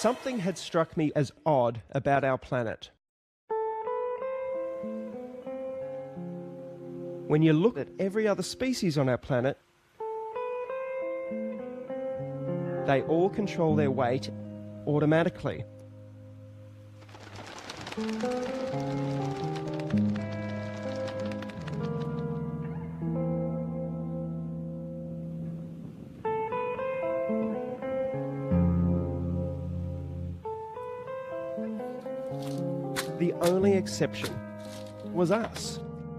Something had struck me as odd about our planet. When you look at every other species on our planet, they all control their weight automatically. The only exception was us.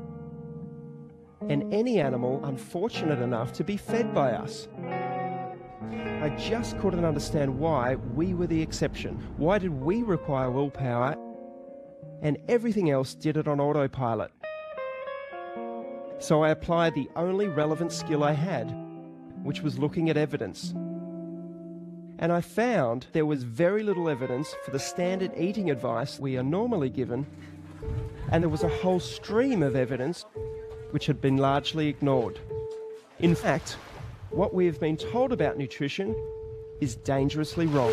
And any animal unfortunate enough to be fed by us. I just couldn't understand why we were the exception. Why did we require willpower and everything else did it on autopilot? So I applied the only relevant skill I had, which was looking at evidence. And I found there was very little evidence for the standard eating advice we are normally given, and there was a whole stream of evidence which had been largely ignored. In fact, what we have been told about nutrition is dangerously wrong.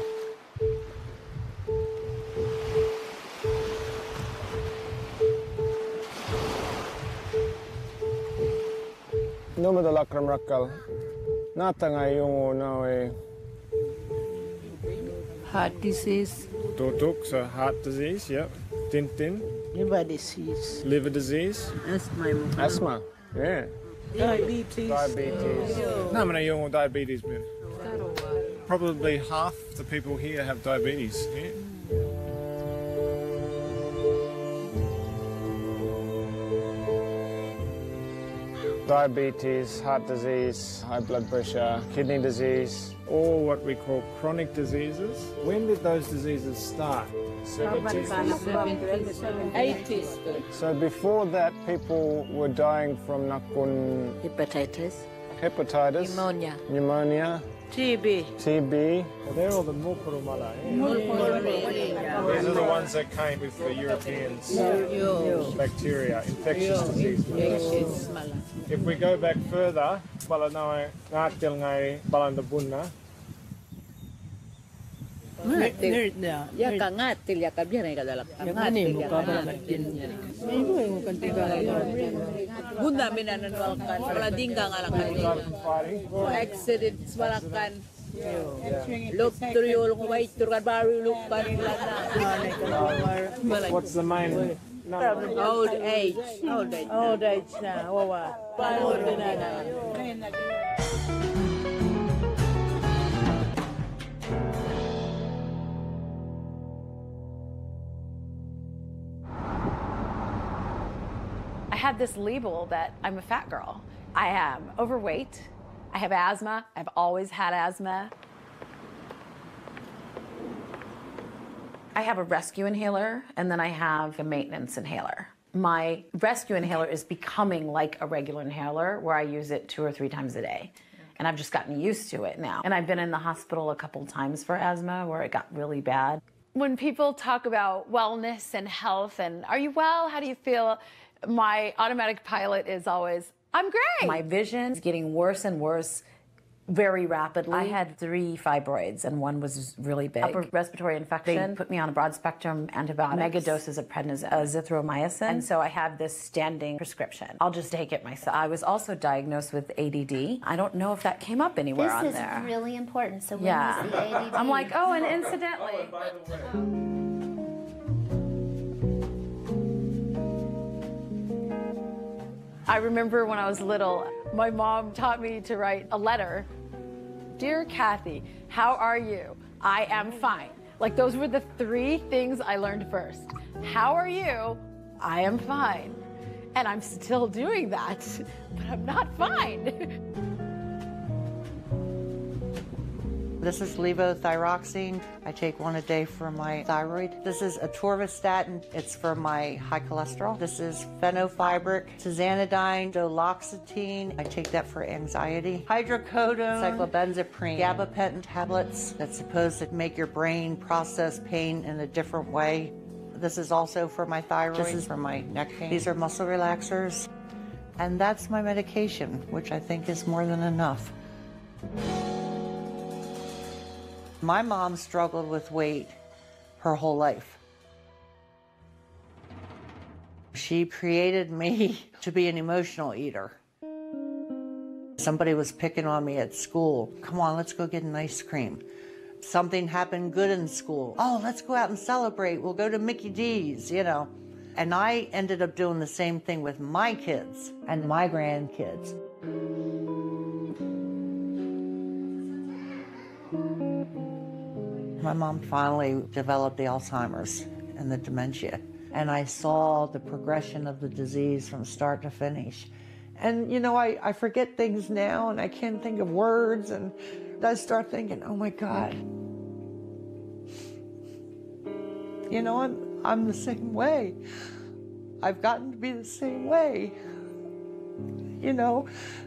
Nome da Lakram Rakkal. Natanga yung no Heart disease. Tutuk, so heart disease, yep. Tintin. Liver disease. Liver disease. Asthma. Asthma, yeah. Diabetes. Diabetes. No, man, yung diabetes, man. Probably half the people here have diabetes. Yeah. Diabetes, heart disease, high blood pressure, kidney disease, all what we call chronic diseases. When did those diseases start? 70s. 80s. So before that, people were dying from nakun Hepatitis. hepatitis, pneumonia, TB. TB. Well, they're all the Mukurumala. These are the ones that came with the Europeans. Bacteria, infectious diseases. If we go back further, balanay ngatil ngay balandabunna. Ya ka ngatil ya ka biar ka dalak. Ngatil ya ka Bunda minananwalkan paladingga ngalang kayo. Accident malakan. Look through your way to baru lupan What's the main? Old age. Old age na. Wawa. I had this label that I'm a fat girl. I am overweight. I have asthma. I've always had asthma. I have a rescue inhaler, and then I have a maintenance inhaler. My rescue inhaler is becoming like a regular inhaler where I use it 2 or 3 times a day. And I've just gotten used to it now. And I've been in the hospital a couple times for asthma where it got really bad. When people talk about wellness and health and are you well, how do you feel? My automatic pilot is always, I'm great. My vision is getting worse and worse very rapidly. I had 3 fibroids and one was really big. Upper respiratory infection. They put me on a broad spectrum antibiotic, mega doses of prednisone, azithromycin. And so I have this standing prescription. I'll just take it myself. I was also diagnosed with ADD. I don't know if that came up anywhere on there. This is really important. So when was the ADD? I'm like, oh, and incidentally. I remember when I was little, my mom taught me to write a letter. Dear Kathy, how are you? I am fine. Like those were the 3 things I learned first. How are you? I am fine. And I'm still doing that, but I'm not fine. This is levothyroxine. I take 1 a day for my thyroid. This is atorvastatin. It's for my high cholesterol. This is fenofibric, tizanidine, duloxetine. I take that for anxiety. Hydrocodone, cyclobenzaprine, gabapentin tablets that's supposed to make your brain process pain in a different way. This is also for my thyroid. This is for my neck pain. These are muscle relaxers. And that's my medication, which I think is more than enough. My mom struggled with weight her whole life. She created me to be an emotional eater. Somebody was picking on me at school. Come on, let's go get an ice cream. Something happened good in school. Oh, let's go out and celebrate. We'll go to Mickey D's, you know. And I ended up doing the same thing with my kids and my grandkids. My mom finally developed the Alzheimer's and the dementia. And I saw the progression of the disease from start to finish. And, you know, I forget things now, and I can't think of words, and I start thinking, oh, my God. You know, I'm the same way. I've gotten to be the same way. You know.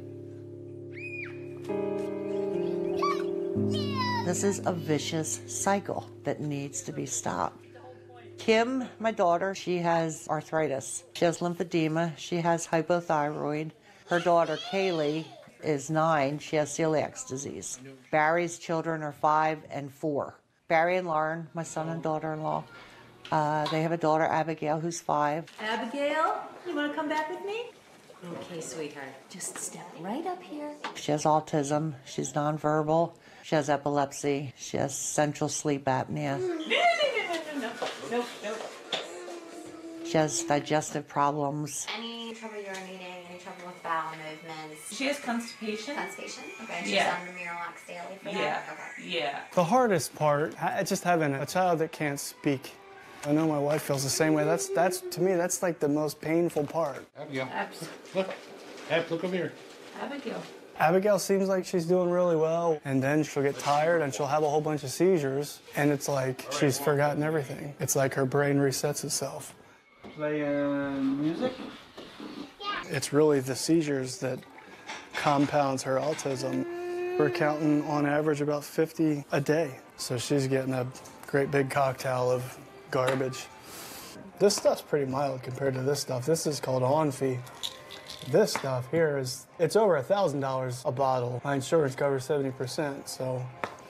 This is a vicious cycle that needs to be stopped. Kim, my daughter, she has arthritis. She has lymphedema. She has hypothyroid. Her daughter, Kaylee, is 9. She has celiac disease. Barry's children are 5 and 4. Barry and Lauren, my son and daughter-in-law, they have a daughter, Abigail, who's 5. Abigail, you want to come back with me? Okay, sweetheart. Just step right up here. She has autism. She's nonverbal. She has epilepsy. She has central sleep apnea. No. She has digestive problems. Any trouble urinating, any trouble with bowel movements? She has constipation. Constipation? Okay, she's Yeah. on the Miralax daily for Yeah. that? Okay. Yeah. The hardest part, just having a child that can't speak. I know my wife feels the same way. That's to me, that's like the most painful part. Abigail, look. Ab, look over here. Abigail. Abigail seems like she's doing really well, and then she'll get tired and she'll have a whole bunch of seizures, and it's like she's forgotten everything. It's like her brain resets itself. Playing music? Yeah. It's really the seizures that compounds her autism. We're counting on average about 50 a day, so she's getting a great big cocktail of garbage. This stuff's pretty mild compared to this stuff. This is called Onfi. This stuff here it's over $1,000 a bottle. My insurance covers 70%, so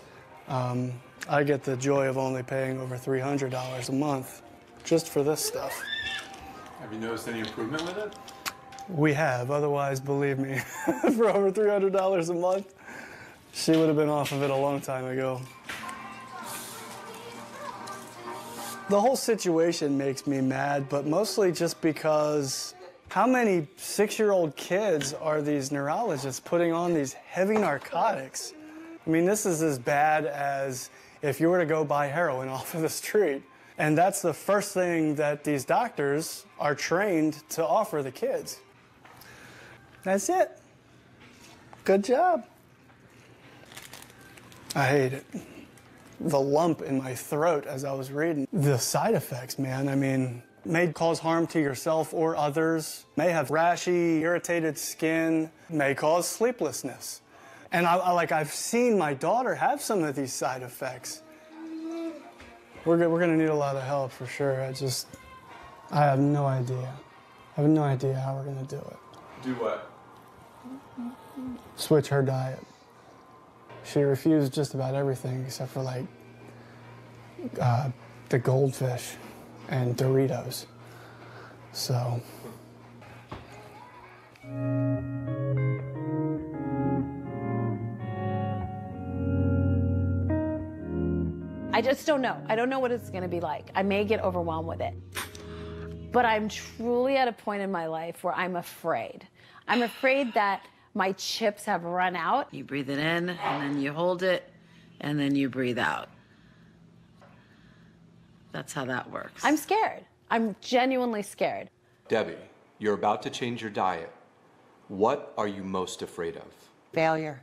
I get the joy of only paying over $300 a month just for this stuff. Have you noticed any improvement with it? We have, otherwise, believe me, for over $300 a month, she would have been off of it a long time ago. The whole situation makes me mad, but mostly just because how many 6-year-old kids are these neurologists putting on these heavy narcotics? I mean, this is as bad as if you were to go buy heroin off of the street. And that's the first thing that these doctors are trained to offer the kids. That's it. Good job. I hate it. The lump in my throat as I was reading. The side effects, man, I mean, may cause harm to yourself or others, may have rashy, irritated skin, may cause sleeplessness. And I've seen my daughter have some of these side effects. We're gonna need a lot of help for sure. I have no idea. I have no idea how we're gonna do it. Do what? Switch her diet. She refused just about everything except for like the goldfish and Doritos. So. I just don't know. I don't know what it's gonna be like. I may get overwhelmed with it. But I'm truly at a point in my life where I'm afraid. I'm afraid that my chips have run out. You breathe it in, and then you hold it, and then you breathe out. That's how that works. I'm scared. I'm genuinely scared. Debbie, you're about to change your diet. What are you most afraid of? Failure.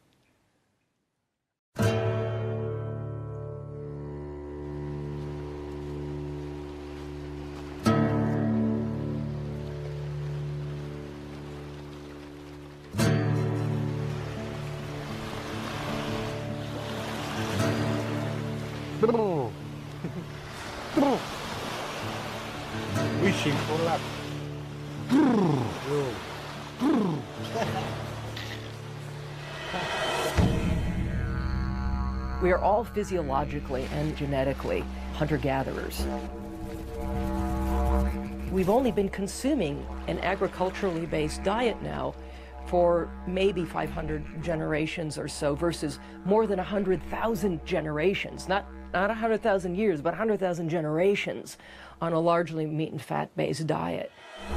Wishing for luck. We are all physiologically and genetically hunter-gatherers. We've only been consuming an agriculturally based diet now for maybe 500 generations or so versus more than 100,000 generations, not 100,000 years, but 100,000 generations on a largely meat and fat-based diet.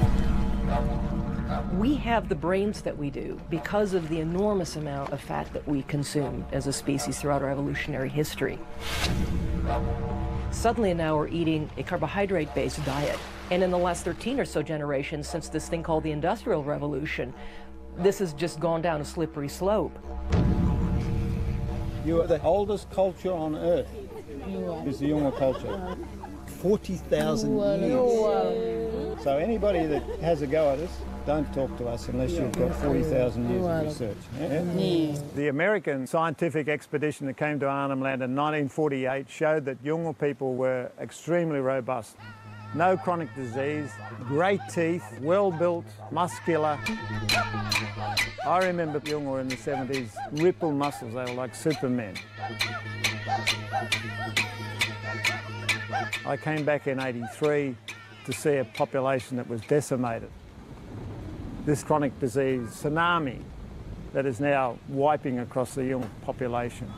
We have the brains that we do because of the enormous amount of fat that we consume as a species throughout our evolutionary history. Suddenly now we're eating a carbohydrate-based diet. And in the last 13 or so generations, since this thing called the Industrial Revolution, this has just gone down a slippery slope. You are the oldest culture on Earth, is the Yolngu culture. 40,000 years. So anybody that has a go at us, don't talk to us unless you've got 40,000 years of research. Yeah? The American scientific expedition that came to Arnhem Land in 1948 showed that Yolngu people were extremely robust. No chronic disease, great teeth, well-built, muscular. I remember Yolngu in the 70s, ripple muscles, they were like supermen. I came back in '83 to see a population that was decimated. This chronic disease tsunami that is now wiping across the Yolngu population.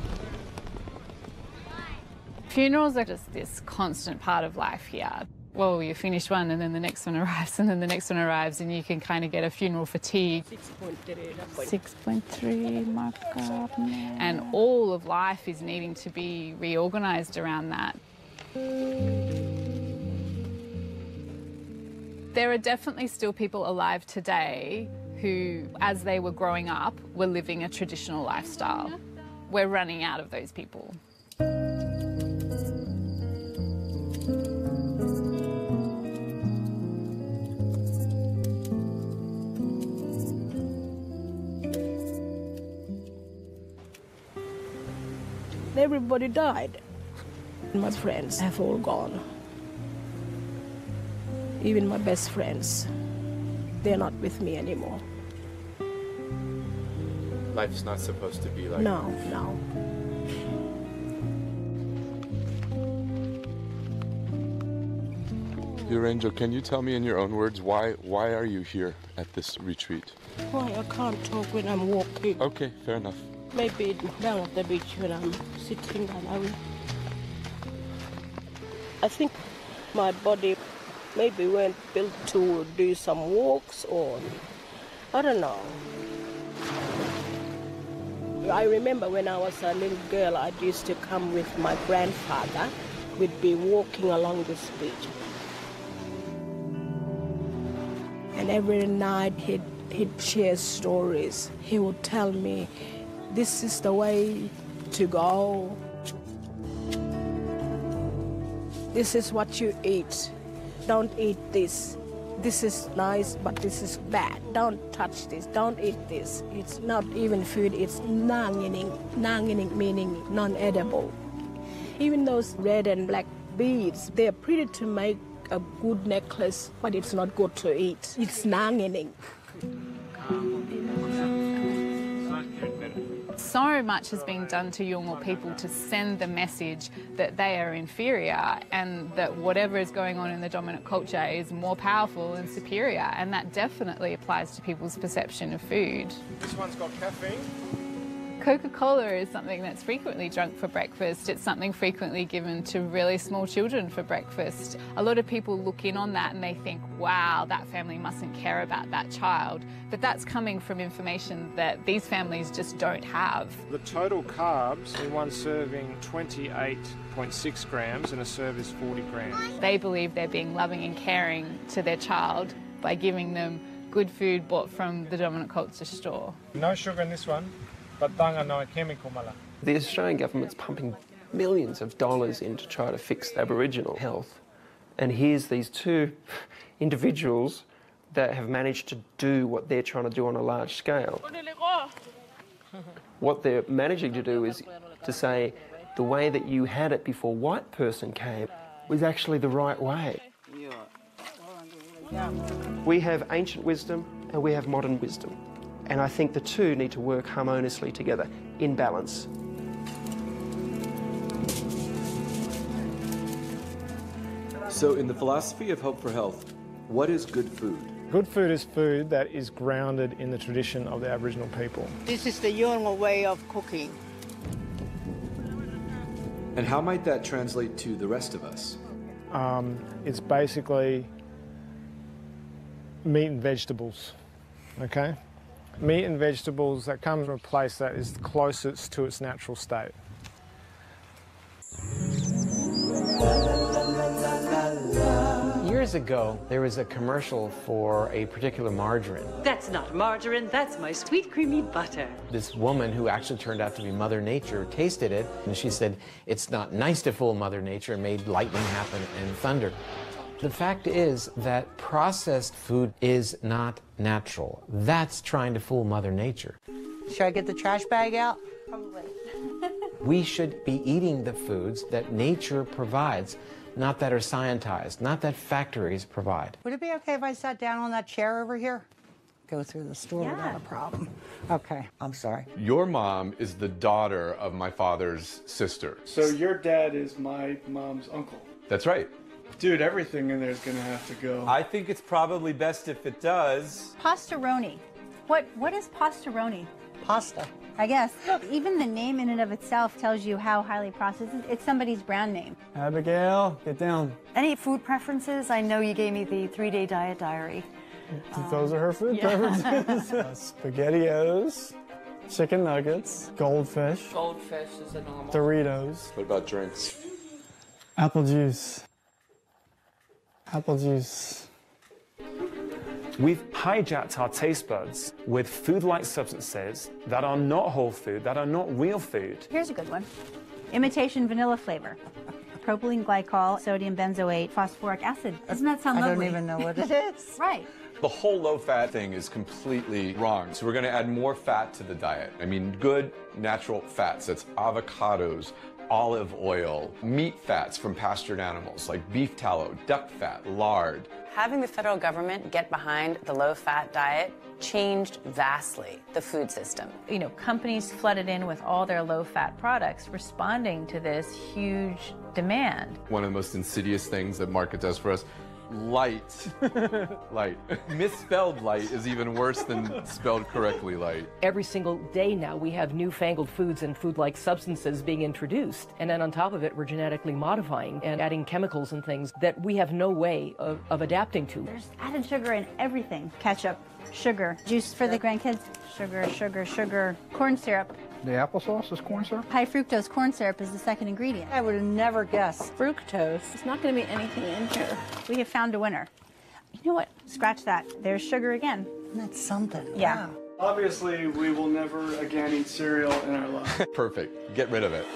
Funerals are just this constant part of life here. Well, you finish one and then the next one arrives and then the next one arrives and you can kind of get a funeral fatigue. 6.3 markup. And all of life is needing to be reorganised around that. There are definitely still people alive today who, as they were growing up, were living a traditional lifestyle. We're running out of those people. Everybody died. My friends have all gone. Even my best friends, they're not with me anymore. Life's not supposed to be like No, no. Dear Angel, can you tell me in your own words why are you here at this retreat? Why I can't talk when I'm walking. Okay, fair enough. Maybe down at the beach when I'm sitting down. I think my body maybe weren't built to do some walks or I don't know. I remember when I was a little girl, I used to come with my grandfather. We'd be walking along this beach. And every night he'd share stories. He would tell me, this is the way to go. This is what you eat. Don't eat this. This is nice, but this is bad. Don't touch this. Don't eat this. It's not even food. It's nangining. Nangining meaning non-edible. Even those red and black beads, they're pretty to make a good necklace, but it's not good to eat. It's nangining. So much has been done to Yolngu people to send the message that they are inferior and that whatever is going on in the dominant culture is more powerful and superior, and that definitely applies to people's perception of food. This one's got caffeine. Coca-Cola is something that's frequently drunk for breakfast. It's something frequently given to really small children for breakfast. A lot of people look in on that and they think, wow, that family mustn't care about that child. But that's coming from information that these families just don't have. The total carbs in one serving, 28.6 grams, and a serve is 40 grams. They believe they're being loving and caring to their child by giving them good food bought from the dominant culture store. No sugar in this one. But no chemical mala. The Australian government's pumping millions of dollars in to try to fix Aboriginal health. And here's these two individuals that have managed to do what they're trying to do on a large scale. What they're managing to do is to say the way that you had it before white person came was actually the right way. We have ancient wisdom and we have modern wisdom. And I think the two need to work harmoniously together, in balance. So in the philosophy of Hope for Health, what is good food? Good food is food that is grounded in the tradition of the Aboriginal people. This is the Yolngu way of cooking. And how might that translate to the rest of us? It's basically meat and vegetables, okay? Meat and vegetables that comes from a place that is closest to its natural state. Years ago, there was a commercial for a particular margarine. That's not margarine, that's my sweet creamy butter. This woman, who actually turned out to be Mother Nature, tasted it, and she said, it's not nice to fool Mother Nature, and made lightning happen and thunder. The fact is that processed food is not natural. That's trying to fool Mother Nature. Should I get the trash bag out? Probably. We should be eating the foods that nature provides, not that are scientized, not that factories provide. Would it be okay if I sat down on that chair over here? Go through the store without a problem. Okay, I'm sorry. Your mom is the daughter of my father's sister. So your dad is my mom's uncle. That's right. Dude, everything in there is gonna have to go. I think it's probably best if it does. Pastaroni. What is pastaroni? Pasta. I guess. Even the name in and of itself tells you how highly processed it is. It's somebody's brand name. Abigail, get down. Any food preferences? I know you gave me the 3-day diet diary. Those are her food preferences. SpaghettiOs, chicken nuggets, goldfish. Goldfish is a normal. Doritos. What about drinks? Apple juice. Apple juice. We've hijacked our taste buds with food-like substances that are not whole food, that are not real food. Here's a good one. Imitation vanilla flavor. Propylene glycol, sodium benzoate, phosphoric acid. Doesn't that sound lovely? I don't even know what it is. Right. The whole low-fat thing is completely wrong. So we're going to add more fat to the diet. I mean, good natural fats. That's avocados, olive oil, meat fats from pastured animals like beef tallow, duck fat, lard. Having the federal government get behind the low-fat diet changed vastly the food system. You know, companies flooded in with all their low-fat products, responding to this huge demand. One of the most insidious things that market does for us, light. Light. Misspelled light is even worse than spelled correctly light. Every single day now we have newfangled foods and food-like substances being introduced. And then on top of it, we're genetically modifying and adding chemicals and things that we have no way of adapting to. There's added sugar in everything. Ketchup, sugar, juice for the grandkids, sugar, sugar, sugar, corn syrup. The applesauce is corn syrup? High fructose corn syrup is the second ingredient. I would have never guessed. Fructose. It's not going to be anything in here. We have found a winner. You know what? Scratch that. There's sugar again. That's something. Yeah. Wow. Obviously, we will never again eat cereal in our life. Perfect. Get rid of it.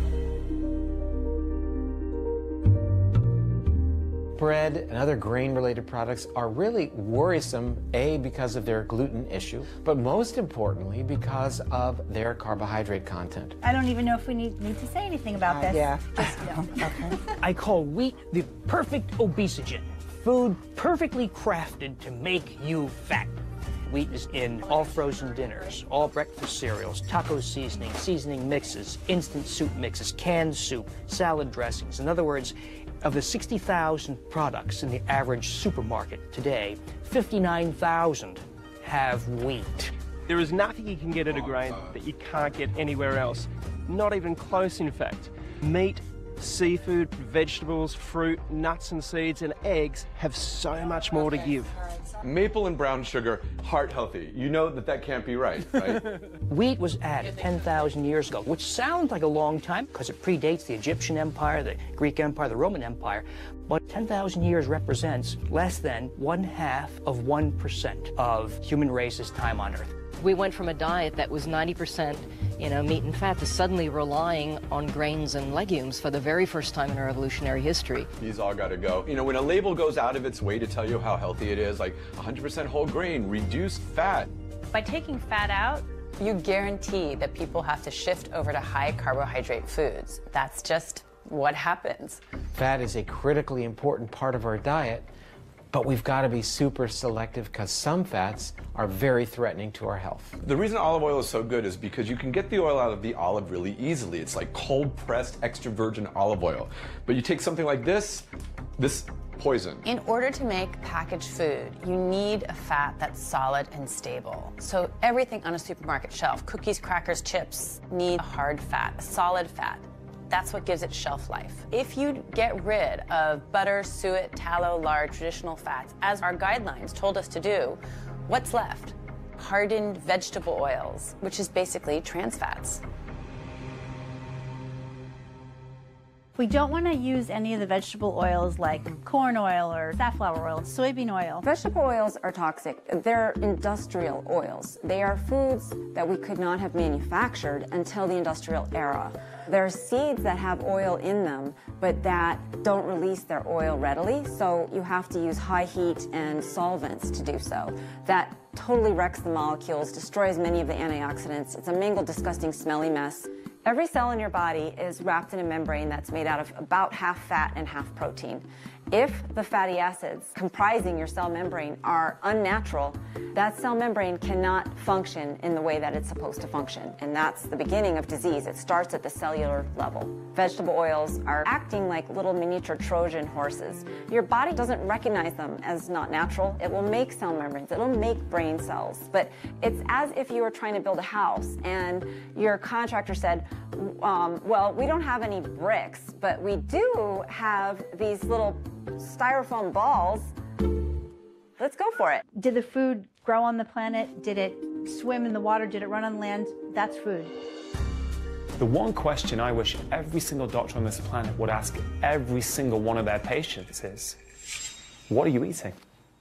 Bread and other grain-related products are really worrisome, A, because of their gluten issue, but most importantly, because of their carbohydrate content. I don't even know if we need to say anything about this. Yeah. Just, Okay. I call wheat the perfect obesogen. Food perfectly crafted to make you fat. Wheat is in all frozen dinners, all breakfast cereals, taco seasoning mixes, instant soup mixes, canned soup, salad dressings. In other words, of the 60,000 products in the average supermarket today, 59,000 have wheat. There is nothing you can get at a grain that you can't get anywhere else. Not even close, in fact. Meat, seafood, vegetables, fruit, nuts and seeds, and eggs have so much more to give. Maple and brown sugar, heart healthy. You know that can't be right, right? Wheat was added 10,000 years ago, which sounds like a long time because it predates the Egyptian Empire, the Greek Empire, the Roman Empire. But 10,000 years represents less than 0.5% of human race's time on Earth. We went from a diet that was 90%, meat and fat to suddenly relying on grains and legumes for the very first time in our evolutionary history. These all got to go. When a label goes out of its way to tell you how healthy it is, like 100% whole grain, reduced fat. By taking fat out, you guarantee that people have to shift over to high carbohydrate foods. That's just what happens. Fat is a critically important part of our diet, but we've got to be super selective because some fats are very threatening to our health. The reason olive oil is so good is because you can get the oil out of the olive really easily. It's like cold-pressed extra virgin olive oil. But you take something like this, This poison. In order to make packaged food, you need a fat that's solid and stable. So everything on a supermarket shelf, cookies, crackers, chips, need a hard fat, a solid fat. That's what gives it shelf life. If you get rid of butter, suet, tallow, lard, traditional fats, as our guidelines told us to do, what's left? Hardened vegetable oils, which is basically trans fats. We don't want to use any of the vegetable oils like corn oil or safflower oil, soybean oil. Vegetable oils are toxic. They're industrial oils. They are foods that we could not have manufactured until the industrial era. There are seeds that have oil in them, but that don't release their oil readily, so you have to use high heat and solvents to do so. That totally wrecks the molecules, destroys many of the antioxidants. It's a mingled, disgusting, smelly mess. Every cell in your body is wrapped in a membrane that's made out of about half fat and half protein. If the fatty acids comprising your cell membrane are unnatural, that cell membrane cannot function in the way that it's supposed to function. And that's the beginning of disease. It starts at the cellular level. Vegetable oils are acting like little miniature Trojan horses. Your body doesn't recognize them as not natural. It will make cell membranes. It will make brain cells. But it's as if you were trying to build a house and your contractor said, well, we don't have any bricks, but we do have these little styrofoam balls. Let's go for it. Did the food grow on the planet? Did it swim in the water? Did it run on land? That's food. The one question I wish every single doctor on this planet would ask every single one of their patients is, what are you eating?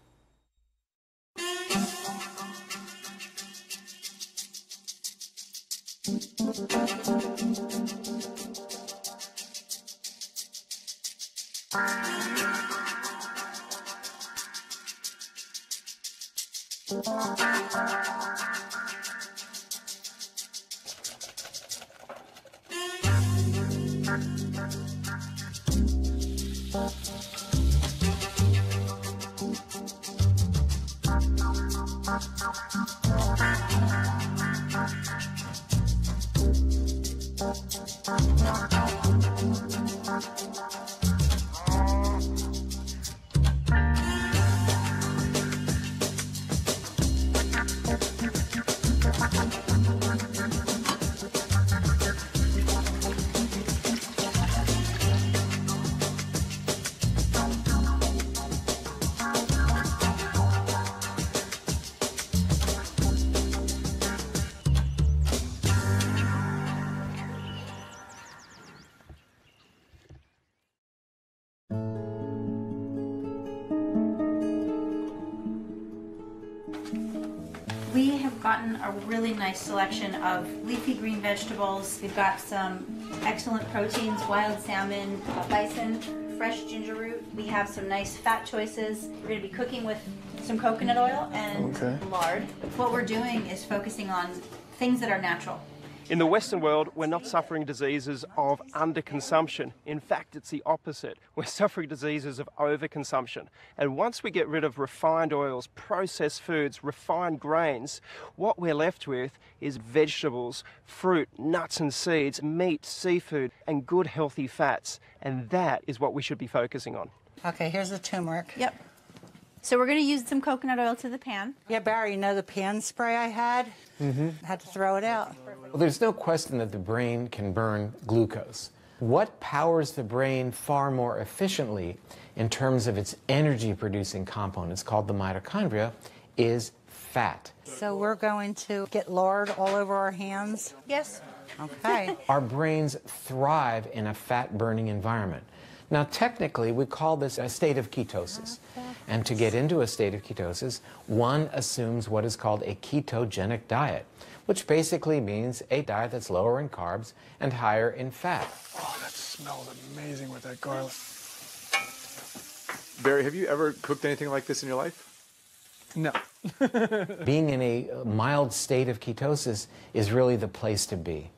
We have gotten a really nice selection of leafy green vegetables. We've got some excellent proteins, wild salmon, bison, fresh ginger root. We have some nice fat choices. We're going to be cooking with some coconut oil and lard. What we're doing is focusing on things that are natural. In the Western world, we're not suffering diseases of underconsumption. In fact, it's the opposite. We're suffering diseases of overconsumption. And once we get rid of refined oils, processed foods, refined grains, what we're left with is vegetables, fruit, nuts and seeds, meat, seafood, and good healthy fats. And that is what we should be focusing on. Okay, here's the turmeric. Yep. So we're going to use some coconut oil to the pan. Yeah, Barry, you know the pan spray I had? I had to throw it out. Well, there's no question that the brain can burn glucose. What powers the brain far more efficiently in terms of its energy-producing components, called the mitochondria, is fat. So we're going to get lard all over our hands? Yes. Okay. Our brains thrive in a fat-burning environment. Now, technically, we call this a state of ketosis. And to get into a state of ketosis, one assumes what is called a ketogenic diet, which basically means a diet that's lower in carbs and higher in fat. Oh, that smells amazing with that garlic. Barry, have you ever cooked anything like this in your life? No. Being in a mild state of ketosis is really the place to be.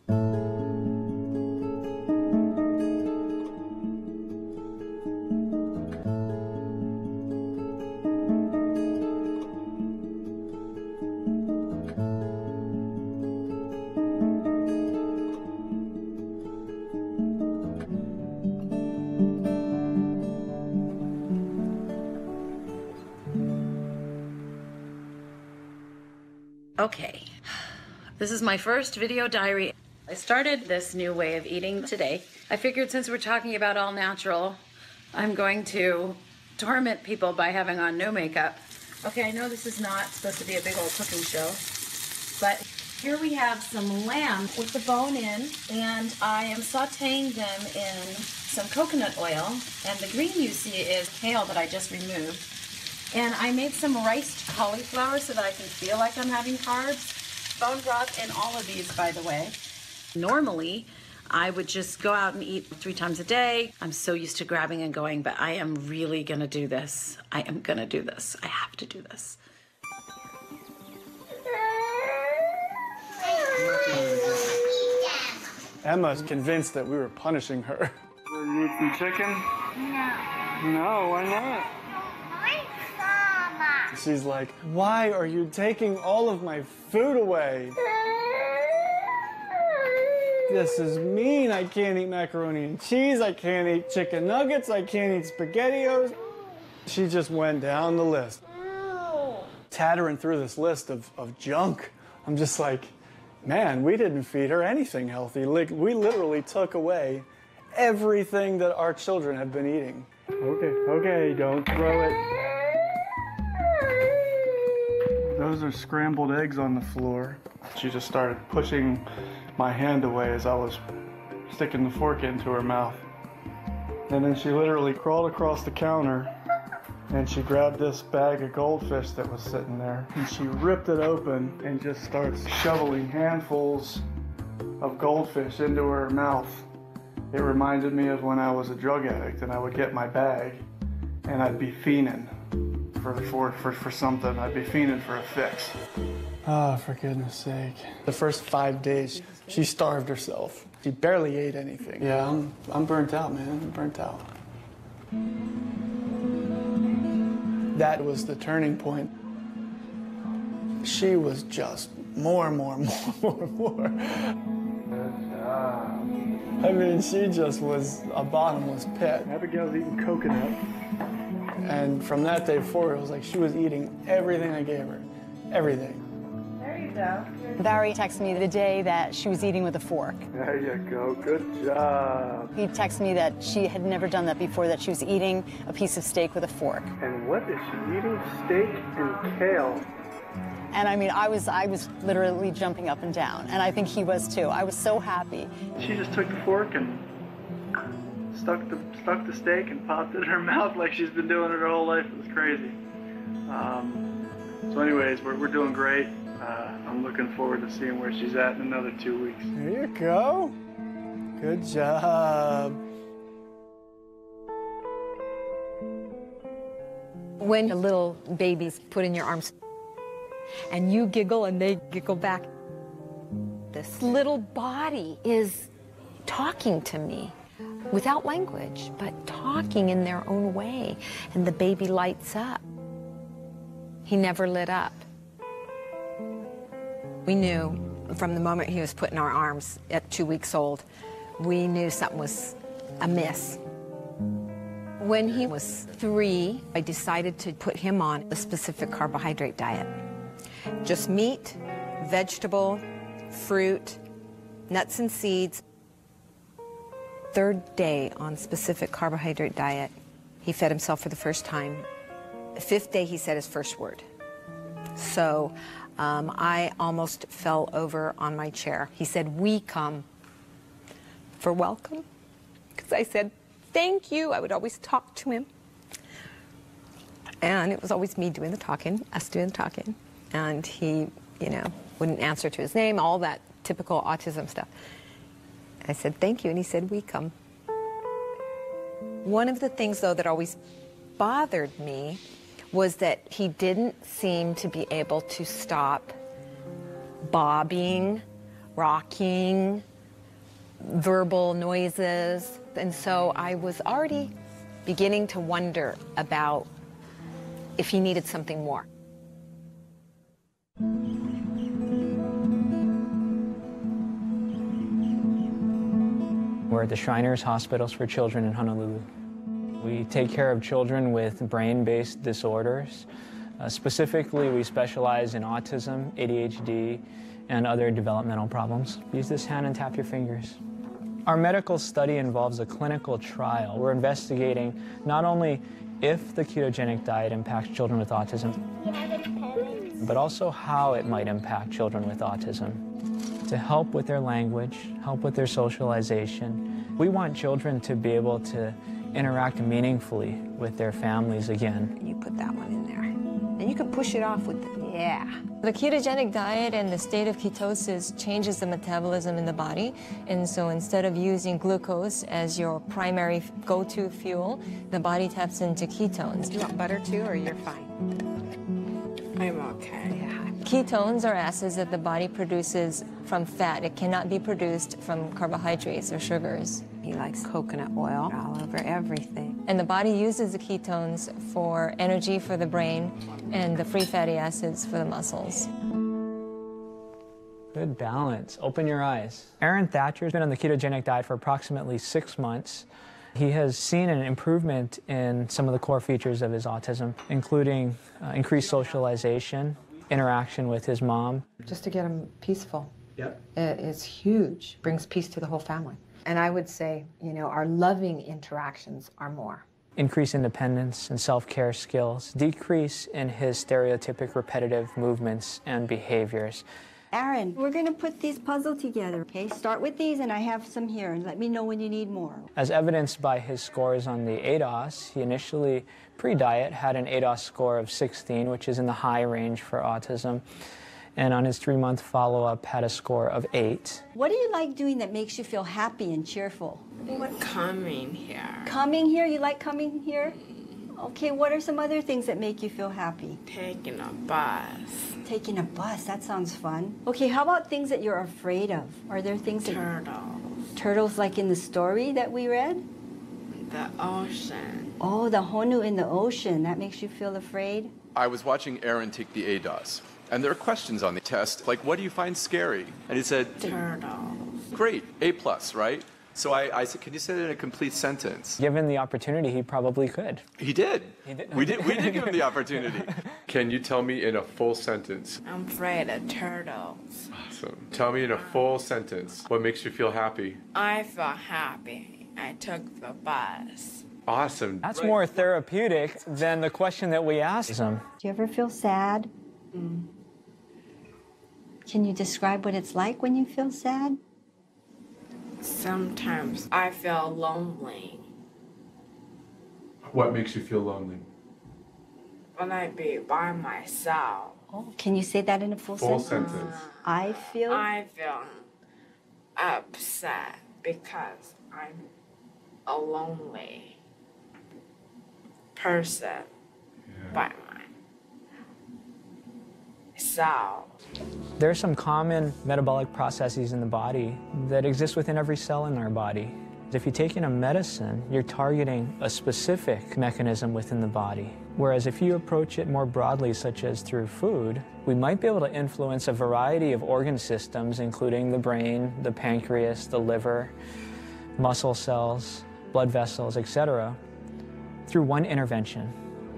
Okay, this is my first video diary. I started this new way of eating today. I figured since we're talking about all natural, I'm going to torment people by having on no makeup. Okay, I know this is not supposed to be a big old cooking show, but here we have some lamb with the bone in, and I am sauteing them in some coconut oil, and the green you see is kale that I just removed. And I made some riced cauliflower so that I can feel like I'm having carbs. Bone broth in all of these, by the way. Normally, I would just go out and eat 3 times a day. I'm so used to grabbing and going, but I am really gonna do this. I am gonna do this. I have to do this. Emma's convinced that we were punishing her. You eat some chicken? No. No, why not? She's like, why are you taking all of my food away? This is mean. I can't eat macaroni and cheese. I can't eat chicken nuggets. I can't eat SpaghettiOs. She just went down the list. Tattering through this list of junk. I'm just like, man, we didn't feed her anything healthy. Like, we literally took away everything that our children have been eating. Okay, don't throw it. Those are scrambled eggs on the floor. She just started pushing my hand away as I was sticking the fork into her mouth. And then she literally crawled across the counter and she grabbed this bag of goldfish that was sitting there and she ripped it open and just starts shoveling handfuls of goldfish into her mouth. It reminded me of when I was a drug addict and I would get my bag and I'd be fiending for something. I'd be fiending for a fix. Oh, for goodness sake. The first 5 days, she starved herself. She barely ate anything. Yeah, I'm burnt out, man. I'm burnt out. That was the turning point. She was just more. Good job. I mean, she just was a bottomless pit. Abigail's eating coconut. And from that day forward, it was like she was eating everything I gave her. Everything. There you go. Barry texted me the day that she was eating with a fork. There you go. Good job. He texted me that she had never done that before, that she was eating a piece of steak with a fork. And what is she eating? Steak and kale. And I mean, I was literally jumping up and down, and I think he was too. I was so happy. She just took the fork and stuck the steak and popped it in her mouth like she's been doing it her whole life. It was crazy. So anyways, we're doing great. I'm looking forward to seeing where she's at in another 2 weeks. There you go. Good job. When a little baby's put in your arms and you giggle and they giggle back, this little body is talking to me without language, but talking in their own way, and the baby lights up. He never lit up. We knew from the moment he was put in our arms at 2 weeks old, we knew something was amiss. When he was 3, I decided to put him on a specific carbohydrate diet. Just meat, vegetable, fruit, nuts and seeds. 3rd day on specific carbohydrate diet, he fed himself for the first time. 5th day, he said his first word. So I almost fell over on my chair. He said, "We come for welcome," because I said, "Thank you." I would always talk to him. And it was always me doing the talking, us doing the talking. And he, wouldn't answer to his name, all that typical autism stuff. I said, "Thank you," and he said, "We come." One of the things, though, that always bothered me was that he didn't seem to be able to stop bobbing, rocking, verbal noises. And so I was already beginning to wonder about if he needed something more. We're at the Shriners Hospitals for Children in Honolulu. We take care of children with brain-based disorders, Specifically, we specialize in autism, ADHD, and other developmental problems. Use this hand and tap your fingers. Our medical study involves a clinical trial. We're investigating not only if the ketogenic diet impacts children with autism, but also how it might impact children with autism. To help with their language, help with their socialization. We want children to be able to interact meaningfully with their families again. You put that one in there. And you can push it off with the, yeah. The ketogenic diet and the state of ketosis changes the metabolism in the body. And so instead of using glucose as your primary go-to fuel, the body taps into ketones. Do you want butter too, or you're fine? I'm okay. Yeah. Ketones are acids that the body produces from fat. It cannot be produced from carbohydrates or sugars. He likes coconut oil all over everything. And the body uses the ketones for energy for the brain and the free fatty acids for the muscles. Good balance. Open your eyes. Aaron Thatcher's been on the ketogenic diet for approximately 6 months. He has seen an improvement in some of the core features of his autism, including increased socialization, interaction with his mom. Just to get him peaceful. Yep. It's huge. Brings peace to the whole family. And I would say, you know, our loving interactions are more. Increase independence and self-care skills, decrease in his stereotypic repetitive movements and behaviors. Aaron, we're going to put these puzzles together, okay? Start with these, and I have some here, and let me know when you need more. As evidenced by his scores on the ADOS, he initially, pre-diet, had an ADOS score of 16, which is in the high range for autism, and on his 3-month follow-up had a score of 8. What do you like doing that makes you feel happy and cheerful? Coming here. Coming here? You like coming here? Okay, what are some other things that make you feel happy? Taking a bus. Taking a bus, that sounds fun. Okay, how about things that you're afraid of? Are there things that... Turtles. Turtles like in the story that we read? The ocean. Oh, the Honu in the ocean. That makes you feel afraid? I was watching Aaron take the ADOS, and there are questions on the test, like, what do you find scary? And he said... Turtles. Great, A+, right? So I said, can you say that in a complete sentence? Given the opportunity, he probably could. He did. We did give him the opportunity. Can you tell me in a full sentence? I'm afraid of turtles. Awesome. Tell me in a full sentence what makes you feel happy. I feel happy. I took the bus. Awesome. That's more therapeutic than the question that we asked him. Do you ever feel sad? Can you describe what it's like when you feel sad? Sometimes I feel lonely. What makes you feel lonely? When I be by myself. Oh, can you say that in a full sentence? I feel upset because I'm a lonely person by myself. There are some common metabolic processes in the body that exist within every cell in our body. If you're taking a medicine, you're targeting a specific mechanism within the body. Whereas if you approach it more broadly, such as through food, we might be able to influence a variety of organ systems, including the brain, the pancreas, the liver, muscle cells, blood vessels, etc., through one intervention.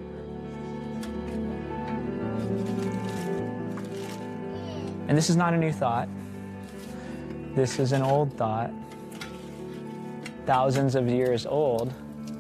And this is not a new thought. This is an old thought, thousands of years old.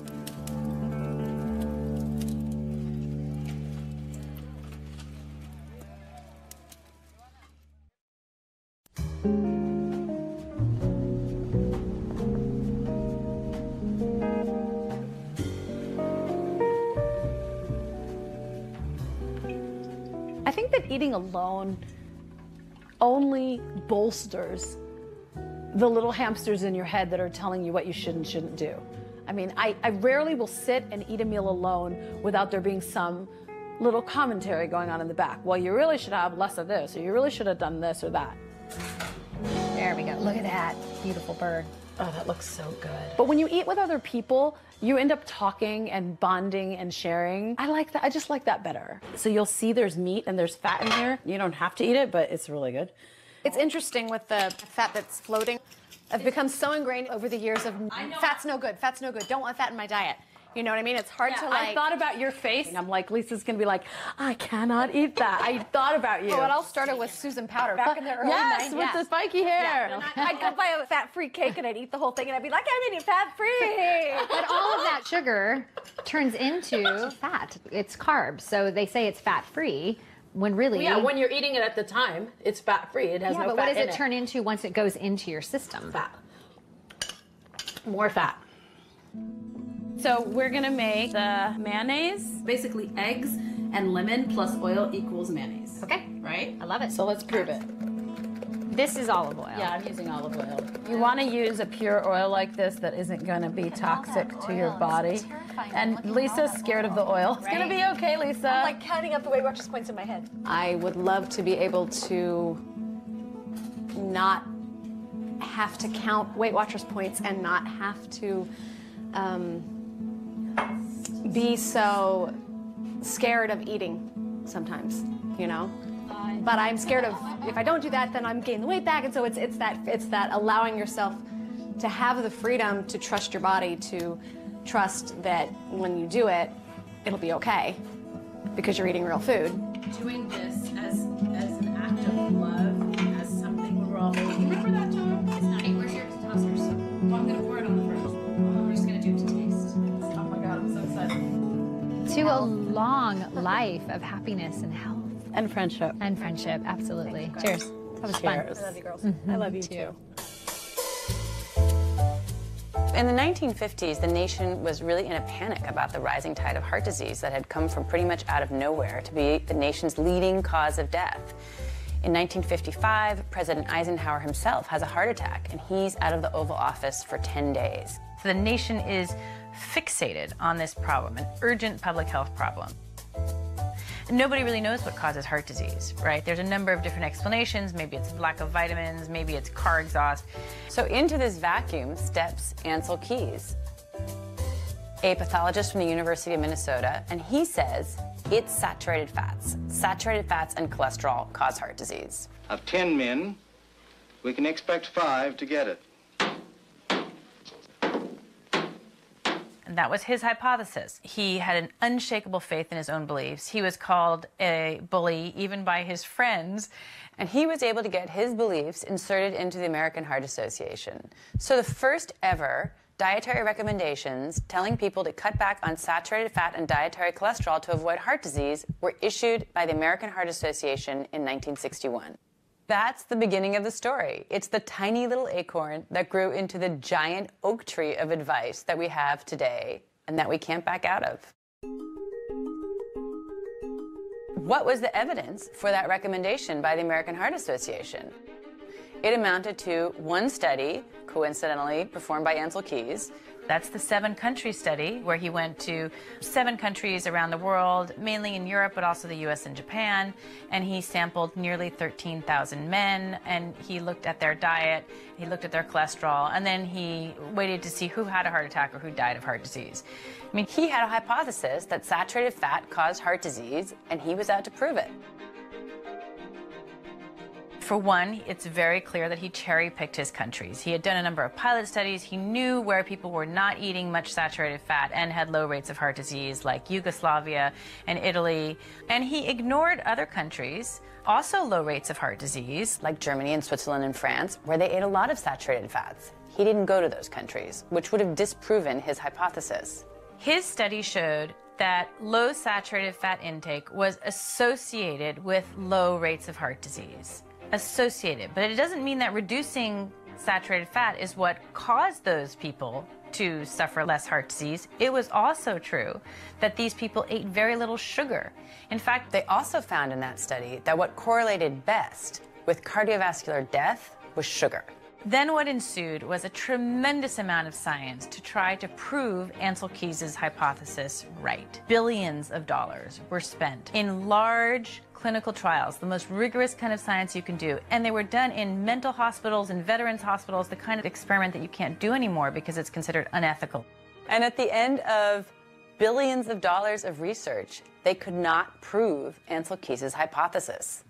I think that eating alone only bolsters the little hamsters in your head that are telling you what you should and shouldn't do. I mean, I rarely will sit and eat a meal alone without there being some little commentary going on in the back. Well, you really should have less of this, or you really should have done this or that. There we go. Look at that beautiful bird. Oh, that looks so good. But when you eat with other people, you end up talking and bonding and sharing. I like that. I just like that better. So you'll see there's meat and there's fat in here. You don't have to eat it, but it's really good. It's interesting with the fat that's floating. I've become so ingrained over the years of fat's no good, don't want fat in my diet. You know what I mean? It's hard to like. I thought about your face. I'm like, Lisa's gonna be like, I cannot eat that. I thought about you. Well, it all started with Susan Powder back in the early 90s. With the spiky hair. Yeah. I'd go buy a fat-free cake and I'd eat the whole thing and I'd be like, I'm eating fat-free. But all of that sugar turns into fat. It's carbs, so they say it's fat-free. When really, Well, yeah, when you're eating it at the time, it's fat-free. It has no fat in it. But what does it turn into once it goes into your system? Fat. More fat. So we're gonna make the mayonnaise, basically eggs and lemon plus oil equals mayonnaise. Okay. Right? I love it. So let's prove it. This is olive oil. Yeah, I'm using olive oil. You want to use a pure oil like this that isn't going to be toxic to your body. And Lisa's scared of the oil. It's going to be okay, Lisa. I'm like counting up the Weight Watchers points in my head. I would love to be able to not have to count Weight Watchers points and not have to be so scared of eating sometimes, you know? But I'm scared of, if I don't do that, then I'm gaining the weight back. And so it's that allowing yourself to have the freedom to trust your body, to trust that when you do it, it'll be okay because you're eating real food. Doing this as an act of love, as something we're all making. Remember that, John? It's not. Hey, where's your toaster? So, well, I'm gonna pour it on the fridge. I'm just gonna do it to taste. Oh my God, I'm so excited. To a long life of happiness and health. And friendship. And friendship, absolutely. Cheers. That was fun. I love you, girls. I love you too. In the 1950s, the nation was really in a panic about the rising tide of heart disease that had come from pretty much out of nowhere to be the nation's leading cause of death. In 1955, President Eisenhower himself has a heart attack, and he's out of the Oval Office for 10 days. So the nation is fixated on this problem, an urgent public health problem. Nobody really knows what causes heart disease, right? There's a number of different explanations. Maybe it's lack of vitamins, maybe it's car exhaust. So into this vacuum steps Ancel Keys, a pathologist from the University of Minnesota, and he says it's saturated fats. Saturated fats and cholesterol cause heart disease. Of 10 men, we can expect 5 to get it. And that was his hypothesis. He had an unshakable faith in his own beliefs. He was called a bully even by his friends. And he was able to get his beliefs inserted into the American Heart Association. So the first ever dietary recommendations telling people to cut back on saturated fat and dietary cholesterol to avoid heart disease were issued by the American Heart Association in 1961. That's the beginning of the story. It's the tiny little acorn that grew into the giant oak tree of advice that we have today and that we can't back out of. What was the evidence for that recommendation by the American Heart Association? It amounted to one study, coincidentally performed by Ancel Keys. That's the 7-country study where he went to 7 countries around the world, mainly in Europe, but also the US and Japan. And he sampled nearly 13,000 men, and he looked at their diet, he looked at their cholesterol, and then he waited to see who had a heart attack or who died of heart disease. I mean, he had a hypothesis that saturated fat caused heart disease, and he was out to prove it. For one, it's very clear that he cherry-picked his countries. He had done a number of pilot studies. He knew where people were not eating much saturated fat and had low rates of heart disease, like Yugoslavia and Italy. And he ignored other countries, also low rates of heart disease, like Germany and Switzerland and France, where they ate a lot of saturated fats. He didn't go to those countries, which would have disproven his hypothesis. His study showed that low saturated fat intake was associated with low rates of heart disease. Associated, but it doesn't mean that reducing saturated fat is what caused those people to suffer less heart disease. It was also true that these people ate very little sugar. In fact, they also found in that study that what correlated best with cardiovascular death was sugar. Then what ensued was a tremendous amount of science to try to prove Ancel Keys' hypothesis right. Billions of dollars were spent in large clinical trials, the most rigorous kind of science you can do. And they were done in mental hospitals and veterans hospitals, the kind of experiment that you can't do anymore because it's considered unethical. And at the end of billions of dollars of research, they could not prove Ancel Keys' hypothesis.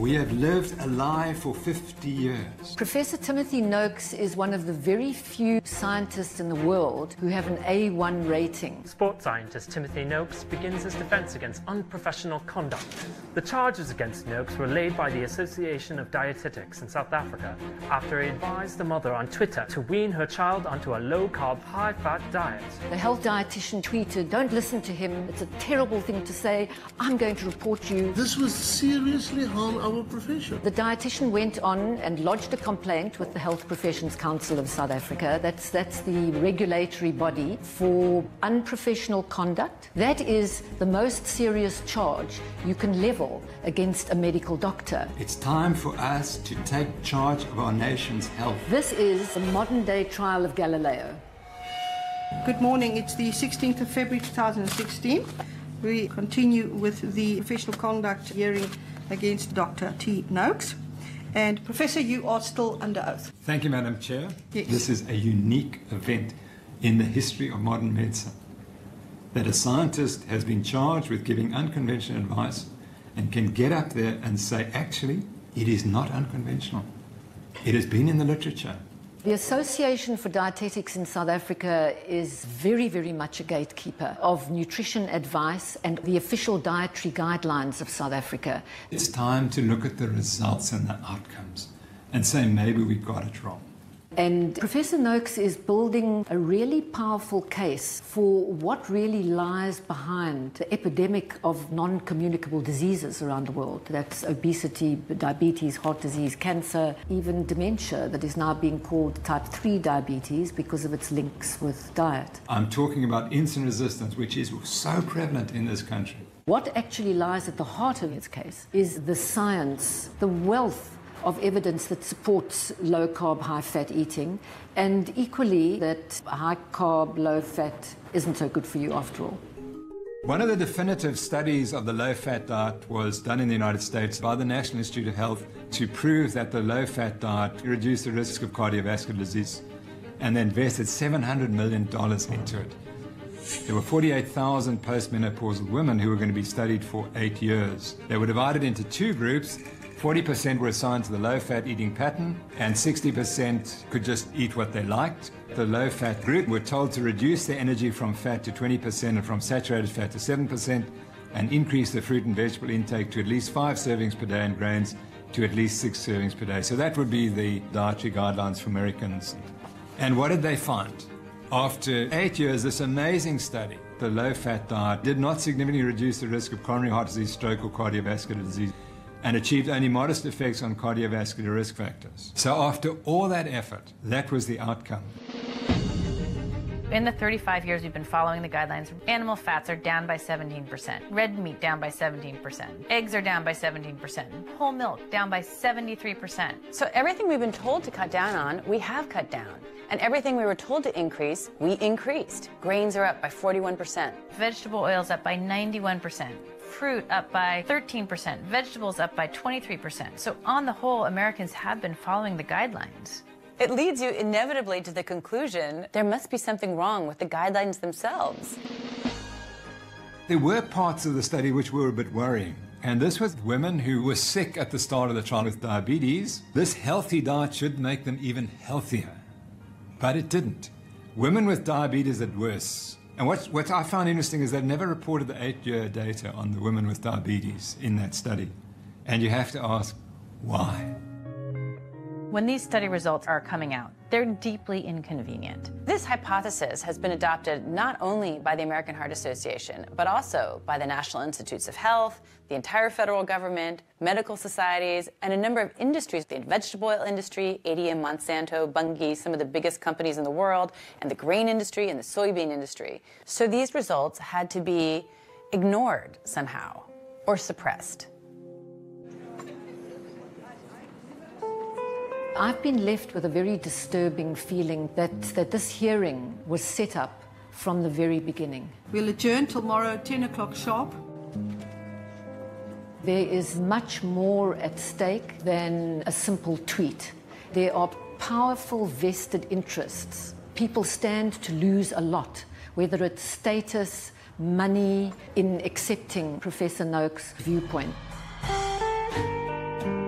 We have lived a lie for 50 years. Professor Timothy Noakes is one of the very few scientists in the world who have an A1 rating. Sports scientist Timothy Noakes begins his defense against unprofessional conduct. The charges against Noakes were laid by the Association of Dietetics in South Africa after he advised the mother on Twitter to wean her child onto a low-carb, high-fat diet. The health dietitian tweeted, "Don't listen to him. It's a terrible thing to say. I'm going to report you." This will seriously harm our profession. The dietitian went on and lodged a complaint with the Health Professions Council of South Africa. That's the regulatory body for unprofessional conduct. That is the most serious charge you can level against a medical doctor. It's time for us to take charge of our nation's health. This is the modern-day trial of Galileo. Good morning. It's the 16th of February 2016. We continue with the professional conduct hearing against Dr. T. Noakes. And Professor, you are still under oath. Thank you, Madam Chair. Yes. This is a unique event in the history of modern medicine, that a scientist has been charged with giving unconventional advice and can get up there and say, actually, it is not unconventional. It has been in the literature. The Association for Dietetics in South Africa is very, very much a gatekeeper of nutrition advice and the official dietary guidelines of South Africa. It's time to look at the results and the outcomes and say maybe we got it wrong. And Professor Noakes is building a really powerful case for what really lies behind the epidemic of non-communicable diseases around the world. That's obesity, diabetes, heart disease, cancer, even dementia that is now being called type 3 diabetes because of its links with diet. I'm talking about insulin resistance, which is so prevalent in this country. What actually lies at the heart of its case is the science, the wealth of evidence that supports low-carb, high-fat eating, and equally that high-carb, low-fat isn't so good for you after all. One of the definitive studies of the low-fat diet was done in the United States by the National Institute of Health to prove that the low-fat diet reduced the risk of cardiovascular disease, and they invested $700 million into it. There were 48,000 postmenopausal women who were going to be studied for 8 years. They were divided into two groups. 40% were assigned to the low-fat eating pattern, and 60% could just eat what they liked. The low-fat group were told to reduce their energy from fat to 20% and from saturated fat to 7%, and increase their fruit and vegetable intake to at least 5 servings per day and grains to at least 6 servings per day. So that would be the dietary guidelines for Americans. And what did they find? After 8 years, this amazing study, the low-fat diet did not significantly reduce the risk of coronary heart disease, stroke, or cardiovascular disease, and achieved only modest effects on cardiovascular risk factors. So after all that effort, that was the outcome. In the 35 years we've been following the guidelines, animal fats are down by 17%, red meat down by 17%, eggs are down by 17%, whole milk down by 73%. So everything we've been told to cut down on, we have cut down. And everything we were told to increase, we increased. Grains are up by 41%. Vegetable oils up by 91%. Fruit up by 13%, vegetables up by 23%. So on the whole, Americans have been following the guidelines. It leads you inevitably to the conclusion there must be something wrong with the guidelines themselves. There were parts of the study which were a bit worrying. And this was women who were sick at the start of the trial with diabetes. This healthy diet should make them even healthier. But it didn't. Women with diabetes did worse. And what I found interesting is they've never reported the 8-year data on the women with diabetes in that study. And you have to ask, why? When these study results are coming out, they're deeply inconvenient. This hypothesis has been adopted not only by the American Heart Association, but also by the National Institutes of Health, the entire federal government, medical societies, and a number of industries, the vegetable oil industry, ADM, Monsanto, Bunge, some of the biggest companies in the world, and the grain industry and the soybean industry. So these results had to be ignored somehow or suppressed. I've been left with a very disturbing feeling that this hearing was set up from the very beginning. We'll adjourn tomorrow, 10 o'clock sharp. There is much more at stake than a simple tweet. There are powerful vested interests. People stand to lose a lot, whether it's status, money, in accepting Professor Noakes' viewpoint.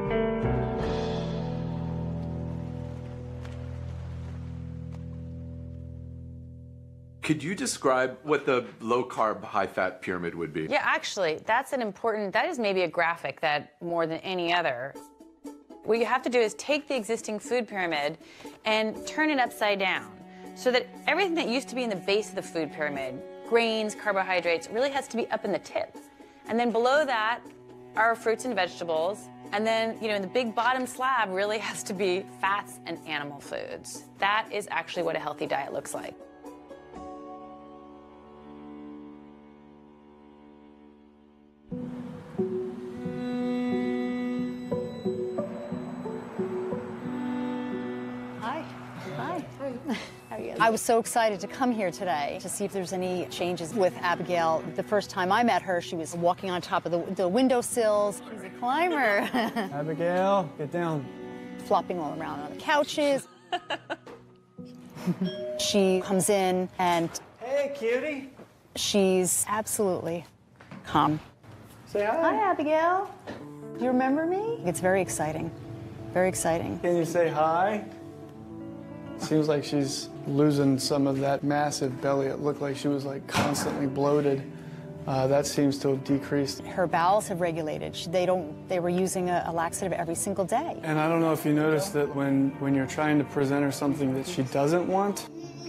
Could you describe what the low-carb, high-fat pyramid would be? Yeah, actually, that is maybe a graphic that more than any other. What you have to do is take the existing food pyramid and turn it upside down so that everything that used to be in the base of the food pyramid, grains, carbohydrates, really has to be up in the tip. And then below that are fruits and vegetables. And then, in the big bottom slab really has to be fats and animal foods. That is actually what a healthy diet looks like. I was so excited to come here today to see if there's any changes with Abigail. The first time I met her, she was walking on top of the windowsills. She's a climber. Abigail, get down. Flopping all around on the couches. She comes in and... Hey, cutie. She's absolutely calm. Say hi. Hi, Abigail. Do you remember me? It's very exciting. Very exciting. Can you say hi? Seems like she's losing some of that massive belly. It looked like she was like constantly bloated. That seems to have decreased. Her bowels have regulated. They were using a laxative every single day. And I don't know if you noticed that when you're trying to present her something that she doesn't want.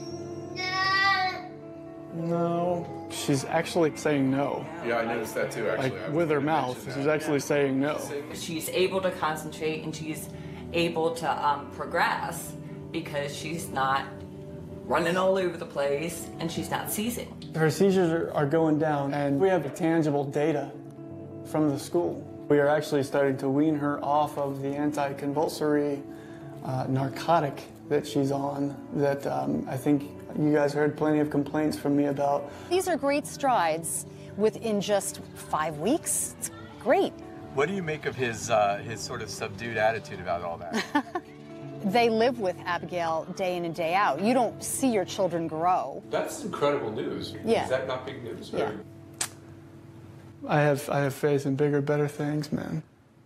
No. She's actually saying no. Yeah, I noticed that too, actually. Like with her mouth, she's actually saying no. She's able to concentrate and she's able to progress because she's not running all over the place and she's not seizing. Her seizures are going down, and we have tangible data from the school. We are actually starting to wean her off of the anti-convulsory narcotic that she's on that I think you guys heard plenty of complaints from me about. These are great strides within just 5 weeks. It's great. What do you make of his sort of subdued attitude about all that? They live with Abigail day in and day out. You don't see your children grow. That's incredible news. Yeah. Is that not big news? Yeah. I have faith in bigger, better things, man.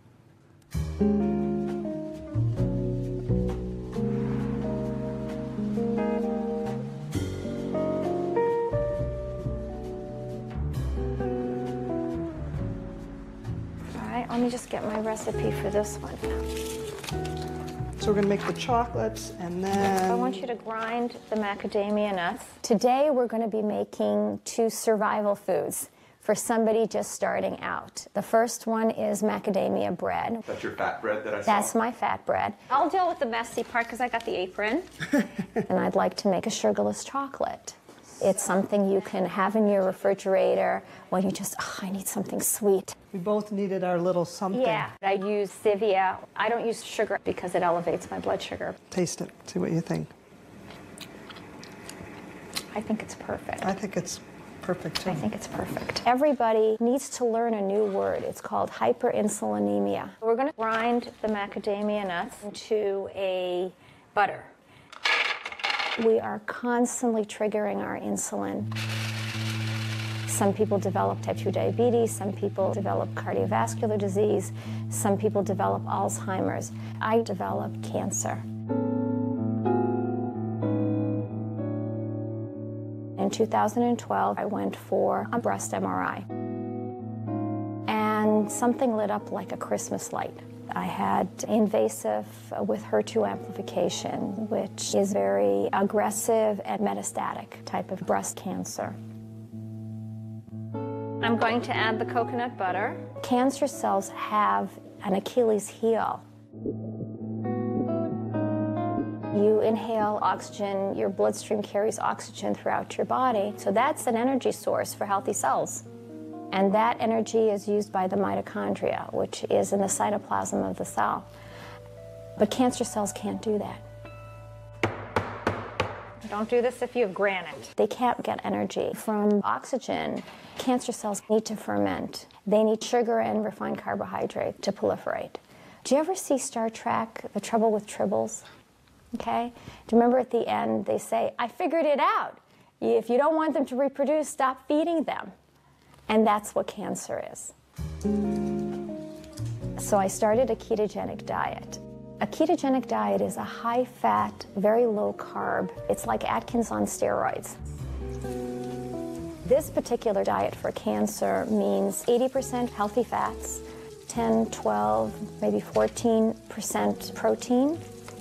All right, let me just get my recipe for this one. So we're going to make the chocolates, and then... I want you to grind the macadamia nuts. Today we're going to be making 2 survival foods for somebody just starting out. The first one is macadamia bread. That's your fat bread that I saw? That's my fat bread. I'll deal with the messy part because I got the apron. And I'd like to make a sugarless chocolate. It's something you can have in your refrigerator when you just, I need something sweet. We both needed our little something. Yeah, I use stevia. I don't use sugar because it elevates my blood sugar. Taste it, see what you think. I think it's perfect. I think it's perfect, too. I think it's perfect. Everybody needs to learn a new word. It's called hyperinsulinemia. We're going to grind the macadamia nuts into a butter. We are constantly triggering our insulin. Some people develop type 2 diabetes, some people develop cardiovascular disease, some people develop Alzheimer's. I developed cancer. In 2012, I went for a breast MRI. And something lit up like a Christmas light. I had invasive with HER2 amplification, which is very aggressive and metastatic type of breast cancer. I'm going to add the coconut butter. Cancer cells have an Achilles heel. You inhale oxygen, your bloodstream carries oxygen throughout your body, so that's an energy source for healthy cells. And that energy is used by the mitochondria, which is in the cytoplasm of the cell. But cancer cells can't do that. Don't do this if you have granite. They can't get energy from oxygen. Cancer cells need to ferment. They need sugar and refined carbohydrate to proliferate. Do you ever see Star Trek, The Trouble with Tribbles? Okay? Do you remember at the end they say, I figured it out. If you don't want them to reproduce, stop feeding them. And that's what cancer is. So I started a ketogenic diet. A ketogenic diet is a high-fat, very low-carb. It's like Atkins on steroids. This particular diet for cancer means 80% healthy fats, 10, 12, maybe 14% protein,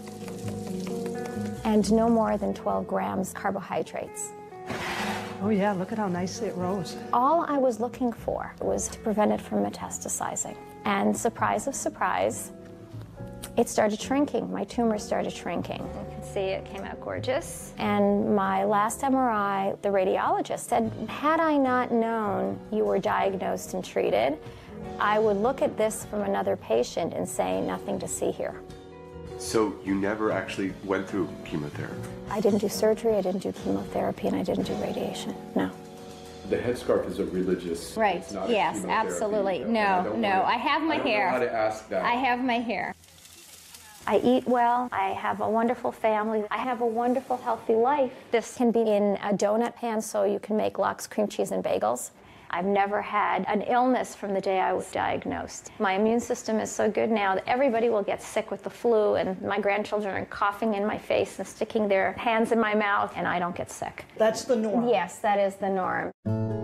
and no more than 12 grams carbohydrates. Oh yeah, look at how nicely it rose. All I was looking for was to prevent it from metastasizing. And surprise of surprise, it started shrinking. My tumor started shrinking. You can see it came out gorgeous. And my last MRI, the radiologist said, had I not known you were diagnosed and treated, I would look at this from another patient and say, nothing to see here. So you never actually went through chemotherapy? I didn't do surgery, I didn't do chemotherapy, and I didn't do radiation, no. The headscarf is a religious. Right, it's not a yes, chemotherapy. absolutely. No, I have my hair. I don't know how to ask that. I have my hair. I eat well, I have a wonderful family, I have a wonderful healthy life. This can be in a donut pan so you can make lox, cream cheese, and bagels. I've never had an illness from the day I was diagnosed. My immune system is so good now that everybody will get sick with the flu, and my grandchildren are coughing in my face and sticking their hands in my mouth, and I don't get sick. That's the norm. Yes, that is the norm.